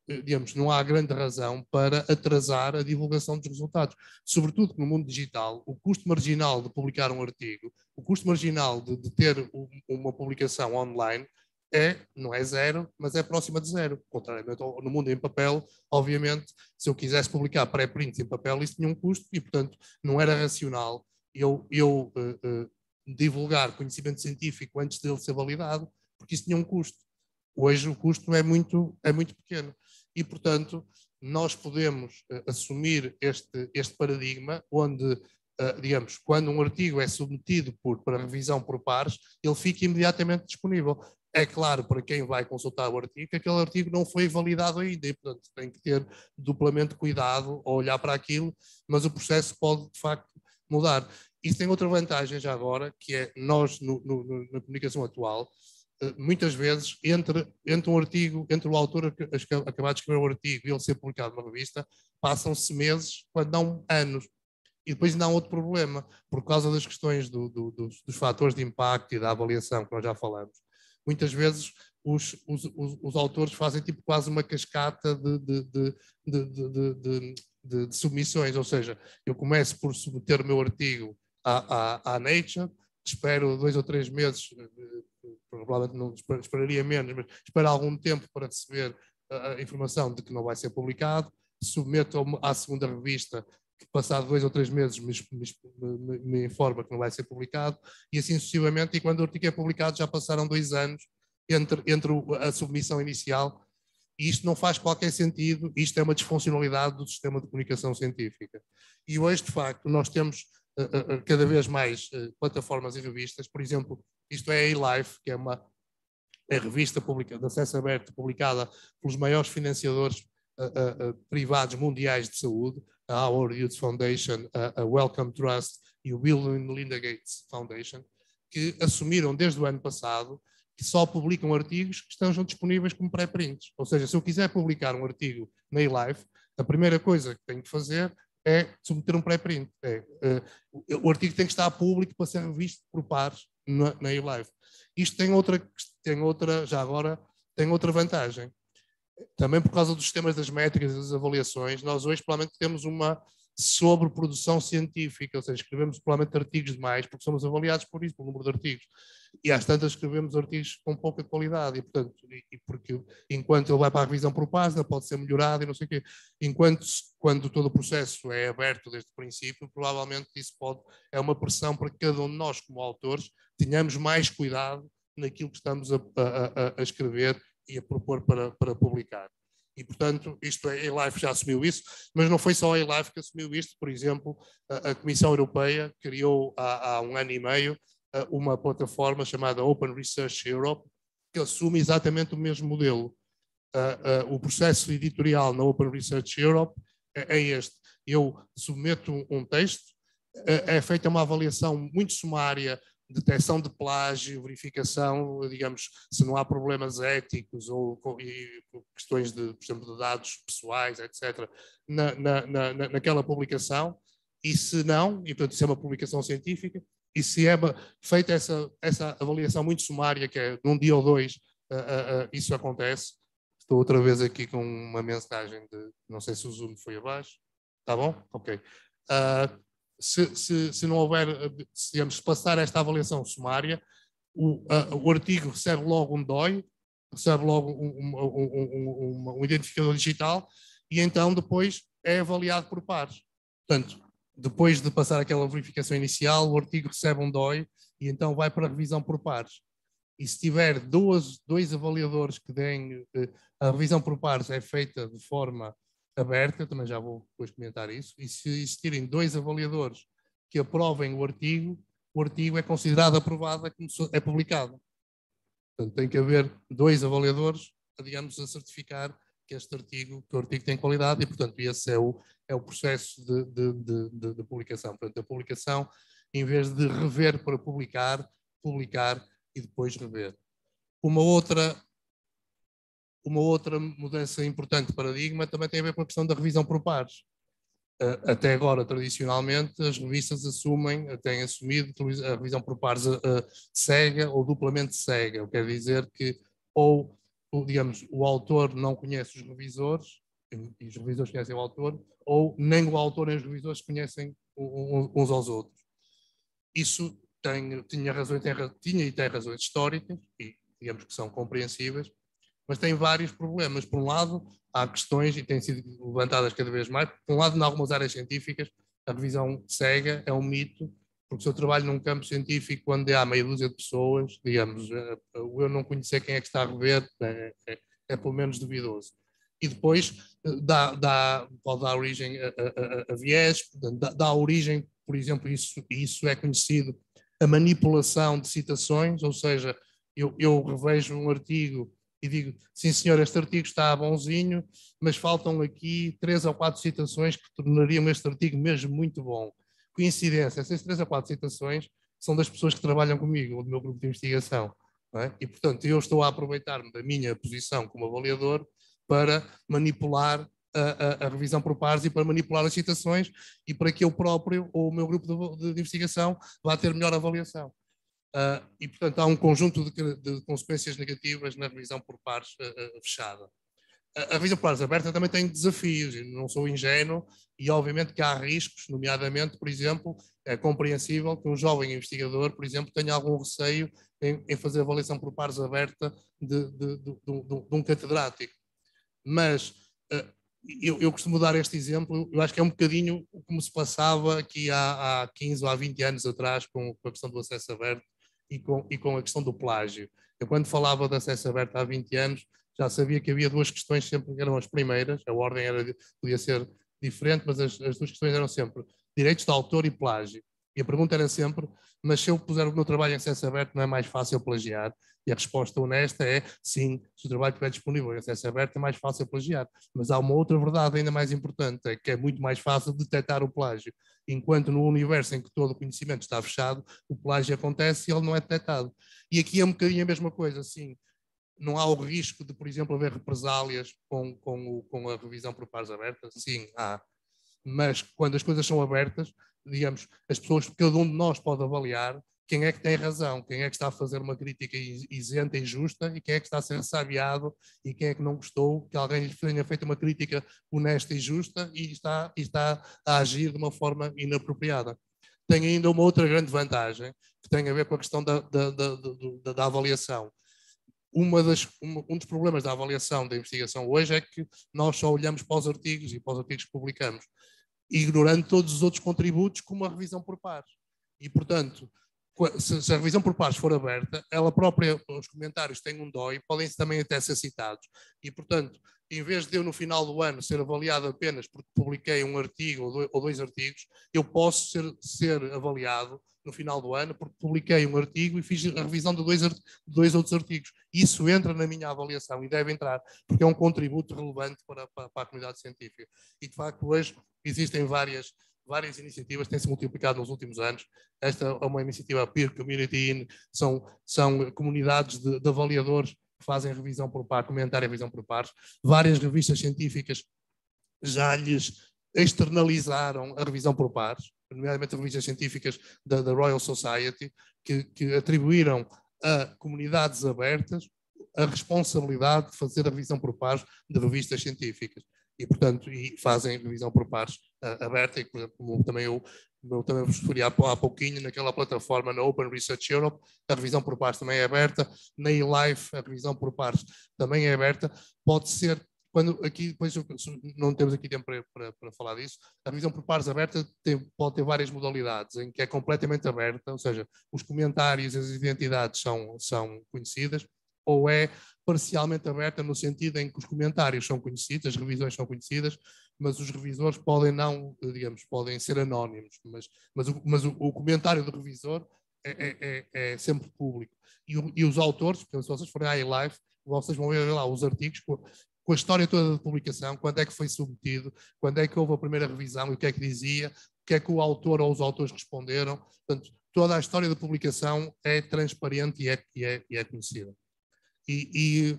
digamos, não há grande razão para atrasar a divulgação dos resultados. Sobretudo que no mundo digital, o custo marginal de publicar um artigo, o custo marginal de, de ter um, uma publicação online é, não é zero, mas é próxima de zero. Contrariamente ao, no mundo em papel, obviamente, se eu quisesse publicar pré-prints em papel, isso tinha um custo e, portanto, não era racional eu, eu uh, uh, divulgar conhecimento científico antes dele ser validado, porque isso tinha um custo. Hoje o custo é muito, é muito pequeno e, portanto, nós podemos uh, assumir este, este paradigma onde, uh, digamos, quando um artigo é submetido por, para revisão por pares, ele fica imediatamente disponível. É claro, para quem vai consultar o artigo, que aquele artigo não foi validado ainda e, portanto, tem que ter duplamente cuidado ao olhar para aquilo, mas o processo pode, de facto, mudar. Isso tem outra vantagem já agora, que é nós, no, no, na comunicação atual, muitas vezes, entre, entre um artigo, entre o autor acabar de escrever o artigo e ele ser publicado numa revista, passam-se meses, quando não anos. E depois ainda há outro problema, por causa das questões do, do, dos, dos fatores de impacto e da avaliação, que nós já falamos. Muitas vezes os, os, os, os autores fazem tipo quase uma cascata de, de, de, de, de, de, de, de submissões, ou seja, eu começo por submeter o meu artigo à, à, à Nature, espero dois ou três meses, provavelmente não esperaria menos, mas espero algum tempo para receber a informação de que não vai ser publicado, submeto à segunda revista, que passado dois ou três meses me, me, me informa que não vai ser publicado, e assim sucessivamente, e quando o artigo é publicado já passaram dois anos entre, entre a submissão inicial, e isto não faz qualquer sentido, isto é uma disfuncionalidade do sistema de comunicação científica. E hoje, de facto, nós temos uh, uh, cada vez mais uh, plataformas e revistas, por exemplo, isto é a A-Life, que é uma é revista pública, de acesso aberto, publicada pelos maiores financiadores uh, uh, uh, privados mundiais de saúde, a Our Youth Foundation, a, a Wellcome Trust e o Bill and Melinda Gates Foundation, que assumiram desde o ano passado que só publicam artigos que estejam disponíveis como pré-prints. Ou seja, se eu quiser publicar um artigo na A-Life, a primeira coisa que tenho que fazer é submeter um pré-print. É, uh, o artigo tem que estar público para ser revisto por pares na, na A-Life. Isto tem outra, tem outra, já agora, tem outra vantagem. Também por causa dos sistemas das métricas e das avaliações, nós hoje provavelmente temos uma sobreprodução científica, ou seja, escrevemos provavelmente artigos demais, porque somos avaliados por isso, pelo número de artigos. E às tantas escrevemos artigos com pouca qualidade, e portanto, e porque enquanto ele vai para a revisão por página, pode ser melhorado e não sei o quê. Enquanto, quando todo o processo é aberto desde o princípio, provavelmente isso pode, é uma pressão para que cada um de nós, como autores, tenhamos mais cuidado naquilo que estamos a, a, a escrever e a propor para, para publicar. E, portanto, isto é, a A-Life já assumiu isso, mas não foi só a A-Life que assumiu isto. Por exemplo, a, a Comissão Europeia criou há, há um ano e meio uma plataforma chamada Open Research Europe, que assume exatamente o mesmo modelo. Uh, uh, o processo editorial na Open Research Europe é, é este. Eu submeto um, um texto, é, é feita uma avaliação muito sumária, detecção de plágio, verificação, digamos, se não há problemas éticos ou e, questões de, por exemplo, de dados pessoais, etcétera, na, na, na, naquela publicação, e se não, e portanto, se é uma publicação científica, e se é feita essa, essa avaliação muito sumária, que é num dia ou dois, uh, uh, uh, isso acontece. Estou outra vez aqui com uma mensagem de, não sei se o Zoom foi abaixo, está bom? Ok. Uh, Se, se, se não houver, se, digamos, se passar esta avaliação sumária, o, a, o artigo recebe logo um D O I, recebe logo um, um, um, um, um identificador digital e então depois é avaliado por pares. Portanto, depois de passar aquela verificação inicial, o artigo recebe um D O I e então vai para a revisão por pares. E se tiver duas, dois avaliadores que deem, a revisão por pares é feita de forma aberta, também já vou depois comentar isso, e se existirem dois avaliadores que aprovem o artigo, o artigo é considerado aprovado, é publicado. Portanto, tem que haver dois avaliadores, digamos, a certificar que este artigo, que o artigo tem qualidade, e, portanto, esse é o, é o processo de, de, de, de, de publicação. Portanto, a publicação, em vez de rever para publicar, publicar e depois rever. Uma outra Uma outra mudança importante de paradigma também tem a ver com a questão da revisão por pares. Até agora, tradicionalmente, as revistas assumem, têm assumido a revisão por pares cega ou duplamente cega, o que quer dizer que ou o, digamos, o autor não conhece os revisores, e os revisores conhecem o autor, ou nem o autor nem os revisores conhecem uns aos outros. Isso tem, tinha, razões, tem, tinha e tem razões históricas, e digamos que são compreensíveis, mas tem vários problemas. Por um lado, há questões, e têm sido levantadas cada vez mais, por um lado, em algumas áreas científicas, a revisão cega é um mito, porque se eu trabalho num campo científico onde há meia dúzia de pessoas, digamos, eu não conhecer quem é que está a rever é, é, é pelo menos duvidoso. E depois dá, dá, pode dar origem a, a, a viés, dá, dá origem, por exemplo, isso, isso é conhecido, a manipulação de citações, ou seja, eu, eu revejo um artigo e digo, sim senhor, este artigo está bonzinho, mas faltam aqui três ou quatro citações que tornariam este artigo mesmo muito bom. Coincidência, essas três ou quatro citações são das pessoas que trabalham comigo, ou do meu grupo de investigação. Não é? E, portanto, eu estou a aproveitar-me da minha posição como avaliador para manipular a, a, a revisão por pares e para manipular as citações e para que eu próprio ou o meu grupo de, de, de investigação vá ter melhor avaliação. Uh, e, portanto, há um conjunto de, de consequências negativas na revisão por pares uh, uh, fechada. A revisão por pares aberta também tem desafios, não sou ingênuo, e obviamente que há riscos, nomeadamente, por exemplo, é compreensível que um jovem investigador, por exemplo, tenha algum receio em, em fazer avaliação por pares aberta de, de, de, de, de um catedrático. Mas uh, eu, eu costumo dar este exemplo, eu acho que é um bocadinho como se passava aqui há, há quinze ou há vinte anos atrás com, com a questão do acesso aberto e com, e com a questão do plágio. Eu, quando falava de acesso aberto há vinte anos, já sabia que havia duas questões, sempre eram as primeiras, a ordem era, podia ser diferente, mas as, as duas questões eram sempre direitos de autor e plágio. E a pergunta era sempre, mas se eu puser o meu trabalho em acesso aberto, não é mais fácil plagiar? E a resposta honesta é, sim, se o trabalho estiver disponível em acesso aberto, é mais fácil plagiar. Mas há uma outra verdade ainda mais importante, é que é muito mais fácil detectar o plágio. Enquanto no universo em que todo o conhecimento está fechado, o plágio acontece e ele não é detectado. E aqui é um bocadinho a mesma coisa, sim. Não há o risco de, por exemplo, haver represálias com, com, o, com a revisão por pares abertas? Sim, há. Mas quando as coisas são abertas, digamos, as pessoas, cada um de nós pode avaliar quem é que tem razão, quem é que está a fazer uma crítica isenta e justa e quem é que está a ser ressabiado e quem é que não gostou que alguém lhe tenha feito uma crítica honesta e justa e está, e está a agir de uma forma inapropriada. Tem ainda uma outra grande vantagem que tem a ver com a questão da, da, da, da, da avaliação. Uma das, uma, um dos problemas da avaliação da investigação hoje é que nós só olhamos para os artigos e para os artigos que publicamos, ignorando todos os outros contributos como a revisão por pares. E, portanto, se, se a revisão por pares for aberta, ela própria, os comentários têm um D O I, podem também até ser citados. E, portanto, em vez de eu no final do ano ser avaliado apenas porque publiquei um artigo ou dois, ou dois artigos, eu posso ser, ser avaliado no final do ano porque publiquei um artigo e fiz a revisão de dois, de dois outros artigos. Isso entra na minha avaliação e deve entrar, porque é um contributo relevante para, para, para a comunidade científica. E, de facto, hoje existem várias, várias iniciativas que têm se multiplicado nos últimos anos. Esta é uma iniciativa Peer Community In, são, são comunidades de, de avaliadores que fazem revisão por pares, comentário e revisão por pares. Várias revistas científicas já lhes externalizaram a revisão por pares, nomeadamente revistas científicas da, da Royal Society, que, que atribuíram a comunidades abertas a responsabilidade de fazer a revisão por pares de revistas científicas. E, portanto, e fazem revisão por pares uh, aberta, e, por exemplo, como também eu, eu também vos referi há, há pouquinho, naquela plataforma, na Open Research Europe, a revisão por pares também é aberta, na eLife a revisão por pares também é aberta, pode ser, quando aqui, depois não temos aqui tempo para, para, para falar disso, a revisão por pares aberta tem, pode ter várias modalidades, em que é completamente aberta, ou seja, os comentários e as identidades são, são conhecidas, ou é parcialmente aberta no sentido em que os comentários são conhecidos, as revisões são conhecidas, mas os revisores podem não, digamos, podem ser anónimos, mas, mas, o, mas o, o comentário do revisor é, é, é sempre público. E, o, e os autores, porque se vocês forem à eLife, vocês vão ver lá os artigos com, com a história toda da publicação, quando é que foi submetido, quando é que houve a primeira revisão, e o que é que dizia, o que é que o autor ou os autores responderam. Portanto, toda a história da publicação é transparente e é, e é, e é conhecida. E,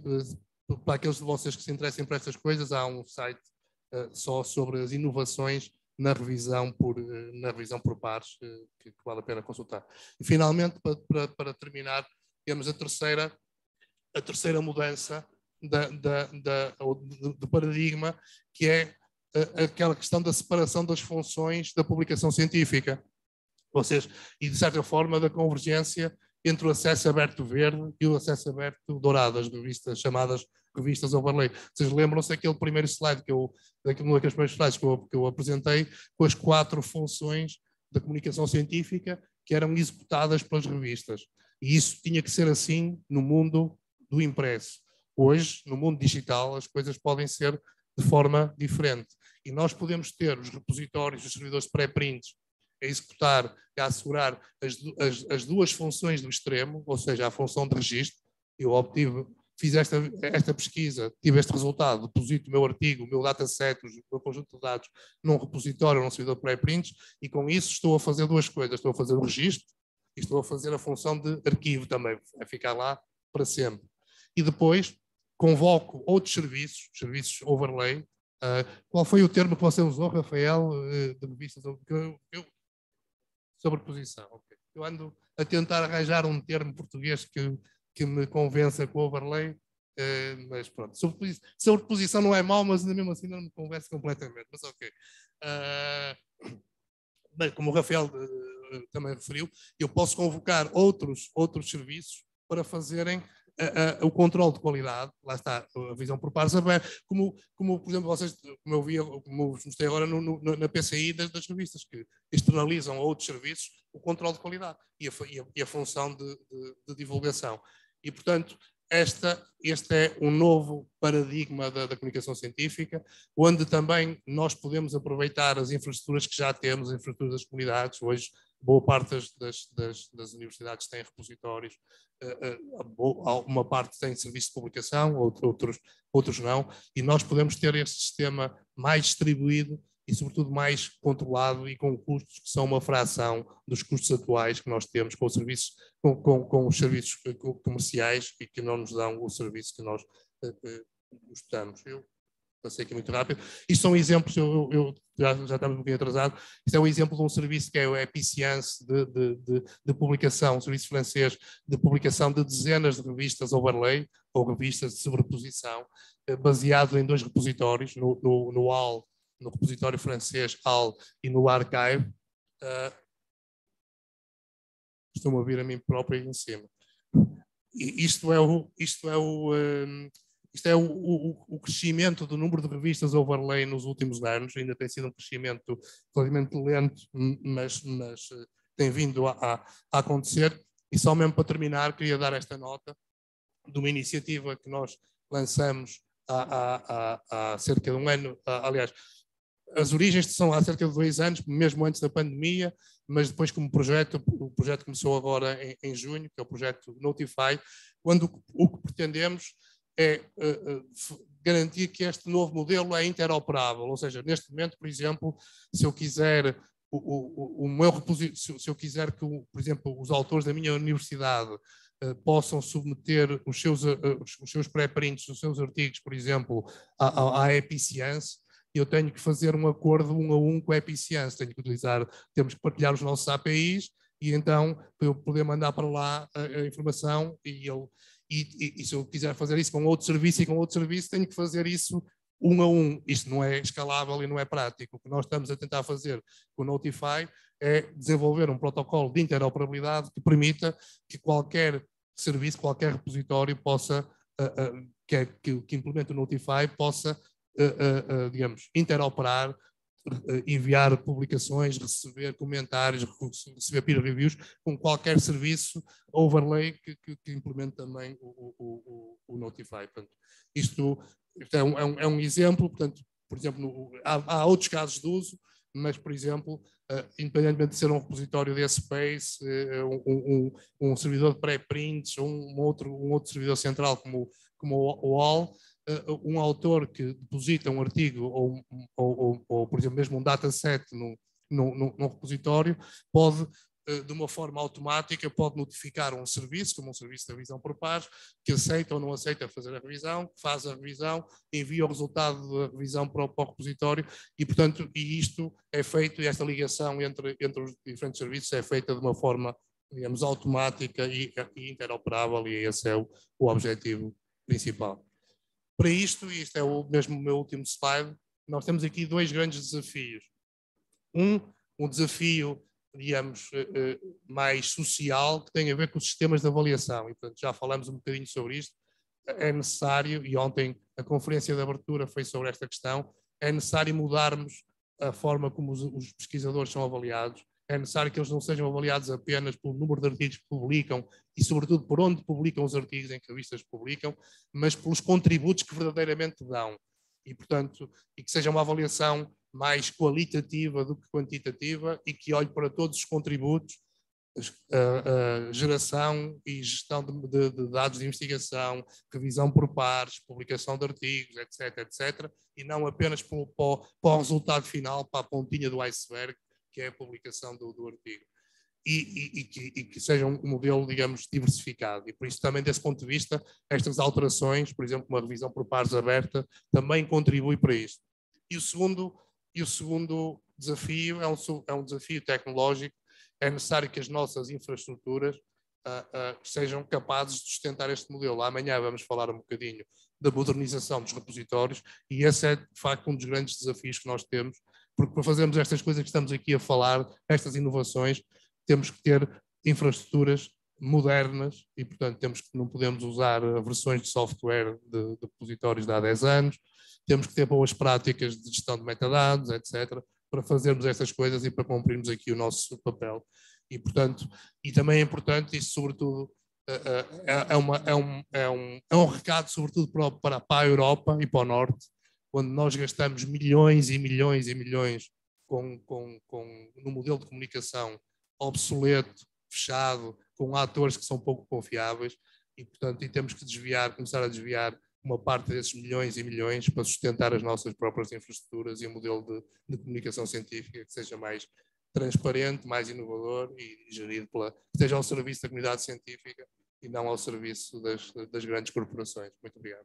e para aqueles de vocês que se interessem por estas coisas, há um site uh, só sobre as inovações na revisão por, uh, na revisão por pares, uh, que, que vale a pena consultar. E, finalmente, para, para, para terminar, temos a terceira, a terceira mudança da, da, da, do, do paradigma, que é aquela questão da separação das funções da publicação científica. Ou seja, e de certa forma da convergência entre o acesso aberto verde e o acesso aberto dourado, as revistas chamadas revistas overlay. Vocês lembram-se daquele primeiro slide, que eu, daquele, daqueles primeiros slides que eu, que eu apresentei, com as quatro funções da comunicação científica que eram executadas pelas revistas. E isso tinha que ser assim no mundo do impresso. Hoje, no mundo digital, as coisas podem ser de forma diferente. E nós podemos ter os repositórios, os servidores de pré-prints, a executar, a assegurar as, as, as duas funções do extremo, ou seja, a função de registro. Eu obtive, fiz esta, esta pesquisa, tive este resultado, deposito o meu artigo, o meu dataset, o meu conjunto de dados num repositório, num servidor de pré-prints, e com isso estou a fazer duas coisas. Estou a fazer o registro e estou a fazer a função de arquivo também, a ficar lá para sempre. E depois convoco outros serviços, serviços overlay. Uh, qual foi o termo que você usou, Rafael, uh, de revistas? Eu, eu, sobreposição. Okay. Eu ando a tentar arranjar um termo português que, que me convença com o overlay, uh, mas pronto. Sobreposição, sobreposição não é mau, mas mesmo assim não me convence completamente. Mas ok. Uh, bem, como o Rafael uh, também referiu, eu posso convocar outros, outros serviços para fazerem Uh, uh, o controle de qualidade, lá está a visão por pares aberta, como, como, por exemplo, vocês, como eu vi, como vos mostrei agora no, no, na P C I das, das revistas, que externalizam a outros serviços o controle de qualidade e a, e a, e a função de, de, de divulgação. E, portanto, esta, este é um novo paradigma da, da comunicação científica, onde também nós podemos aproveitar as infraestruturas que já temos, as infraestruturas das comunidades. Hoje, boa parte das, das, das universidades tem repositórios, uma parte tem serviço de publicação, outros, outros não, e nós podemos ter este sistema mais distribuído e, sobretudo, mais controlado e com custos que são uma fração dos custos atuais que nós temos com, o serviço, com, com, com os serviços comerciais e que não nos dão o serviço que nós uh, gostamos. Eu passei aqui muito rápido. Isto são exemplos, eu, eu já, já estamos um pouquinho atrasado, isto é um exemplo de um serviço que é o Epicience de, de, de, de publicação, um serviço francês de publicação de dezenas de revistas overlay, ou revistas de sobreposição, baseado em dois repositórios, no, no, no A L, no repositório francês A L e no Archive. Uh, Estou-me a ouvir a mim próprio aí em cima. E isto é o... Isto é o um, Isto é o, o, o crescimento do número de revistas overlay nos últimos anos. Ainda tem sido um crescimento relativamente lento, mas, mas tem vindo a, a, a acontecer. E só mesmo para terminar, queria dar esta nota de uma iniciativa que nós lançamos há, há, há, há cerca de um ano. Há, aliás, as origens são há cerca de dois anos, mesmo antes da pandemia, mas depois como projeto, o projeto começou agora em, em junho, que é o projeto Notify, quando o, o que pretendemos é uh, uh, garantir que este novo modelo é interoperável, ou seja, neste momento, por exemplo, se eu quiser o, o, o meu repositório, se eu quiser que, por exemplo, os autores da minha universidade uh, possam submeter os seus, uh, os seus pré-prints, os seus artigos, por exemplo, à, à Epicience, eu tenho que fazer um acordo um a um com a Epicience, tenho que utilizar, temos que partilhar os nossos A P Is, e então, para eu poder mandar para lá a, a informação, e ele E, e, e se eu quiser fazer isso com outro serviço e com outro serviço, tenho que fazer isso um a um. Isto não é escalável e não é prático. O que nós estamos a tentar fazer com o Notify é desenvolver um protocolo de interoperabilidade que permita que qualquer serviço, qualquer repositório possa, uh, uh, que, é, que, que implemente o Notify, possa, uh, uh, uh, digamos, interoperar, enviar publicações, receber comentários, receber peer reviews com qualquer serviço overlay que, que, que implemente também o, o, o, o Notify. Portanto, isto, isto é, um, é, um, é um exemplo, portanto, por exemplo, no, há, há outros casos de uso, mas, por exemplo, uh, independentemente de ser um repositório de Space, uh, um, um, um servidor de pré-prints, ou um outro, um outro servidor central como, como o, o A L, um autor que deposita um artigo ou, ou, ou, ou por exemplo, mesmo um dataset num, num, num repositório, pode, de uma forma automática, pode notificar um serviço, como um serviço de revisão por pares, que aceita ou não aceita fazer a revisão, faz a revisão, envia o resultado da revisão para o, para o repositório e, portanto, e isto é feito, e esta ligação entre, entre os diferentes serviços é feita de uma forma, digamos, automática e, e interoperável, e esse é o, o objetivo principal. Para isto, e isto é o mesmo o meu último slide, nós temos aqui dois grandes desafios. Um, um desafio, digamos, mais social, que tem a ver com os sistemas de avaliação. E, portanto, já falamos um bocadinho sobre isto. É necessário, e ontem a conferência de abertura foi sobre esta questão, é necessário mudarmos a forma como os, os pesquisadores são avaliados. É necessário que eles não sejam avaliados apenas pelo número de artigos que publicam e, sobretudo, por onde publicam os artigos, em que revistas publicam, mas pelos contributos que verdadeiramente dão. E, portanto, e que seja uma avaliação mais qualitativa do que quantitativa e que olhe para todos os contributos, a, a geração e gestão de, de, de dados de investigação, revisão por pares, publicação de artigos, etc, etcétera, e não apenas para o, para o resultado final, para a pontinha do iceberg, que é a publicação do, do artigo. E, e, e, que, e que seja um modelo, digamos, diversificado. E por isso também, desse ponto de vista, estas alterações, por exemplo, uma revisão por pares aberta, também contribui para isto. E o segundo, e o segundo desafio é um, é um desafio tecnológico. É necessário que as nossas infraestruturas uh, uh, sejam capazes de sustentar este modelo. Amanhã vamos falar um bocadinho da modernização dos repositórios e esse é, de facto, um dos grandes desafios que nós temos, porque para fazermos estas coisas que estamos aqui a falar, estas inovações, temos que ter infraestruturas modernas e, portanto, temos que, não podemos usar versões de software de, de repositórios de há dez anos, temos que ter boas práticas de gestão de metadados, etcétera, para fazermos estas coisas e para cumprirmos aqui o nosso papel. E, portanto, e também é importante, isso sobretudo, é, uma, é, um, é, um, é um recado sobretudo para, para, para a Europa e para o Norte, onde nós gastamos milhões e milhões e milhões com, com, com, no modelo de comunicação obsoleto, fechado, com atores que são pouco confiáveis, e, portanto, e temos que desviar, começar a desviar uma parte desses milhões e milhões para sustentar as nossas próprias infraestruturas e um modelo de, de comunicação científica que seja mais transparente, mais inovador e gerido pela, que esteja ao serviço da comunidade científica e não ao serviço das, das grandes corporações. Muito obrigado.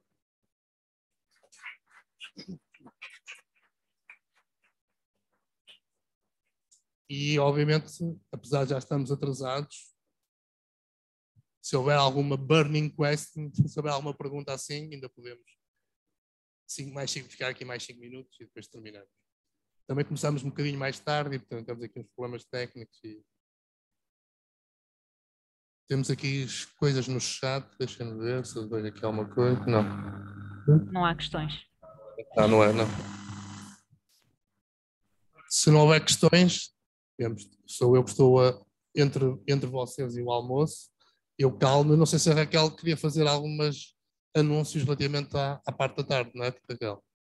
E, obviamente, apesar de já estarmos atrasados, se houver alguma burning question, se houver alguma pergunta assim, ainda podemos cinco, mais cinco, ficar aqui mais cinco minutos e depois terminamos. Também começamos um bocadinho mais tarde e, portanto, temos aqui uns problemas técnicos e temos aqui coisas no chat, deixa-me ver se eu vejo aqui alguma coisa. Não. Não há questões. Ah, não é, não. Se não houver questões, digamos, sou eu que estou a, entre, entre vocês e o almoço. Eu calmo, não sei se a Raquel queria fazer alguns anúncios relativamente à, à parte da tarde, não é, Raquel?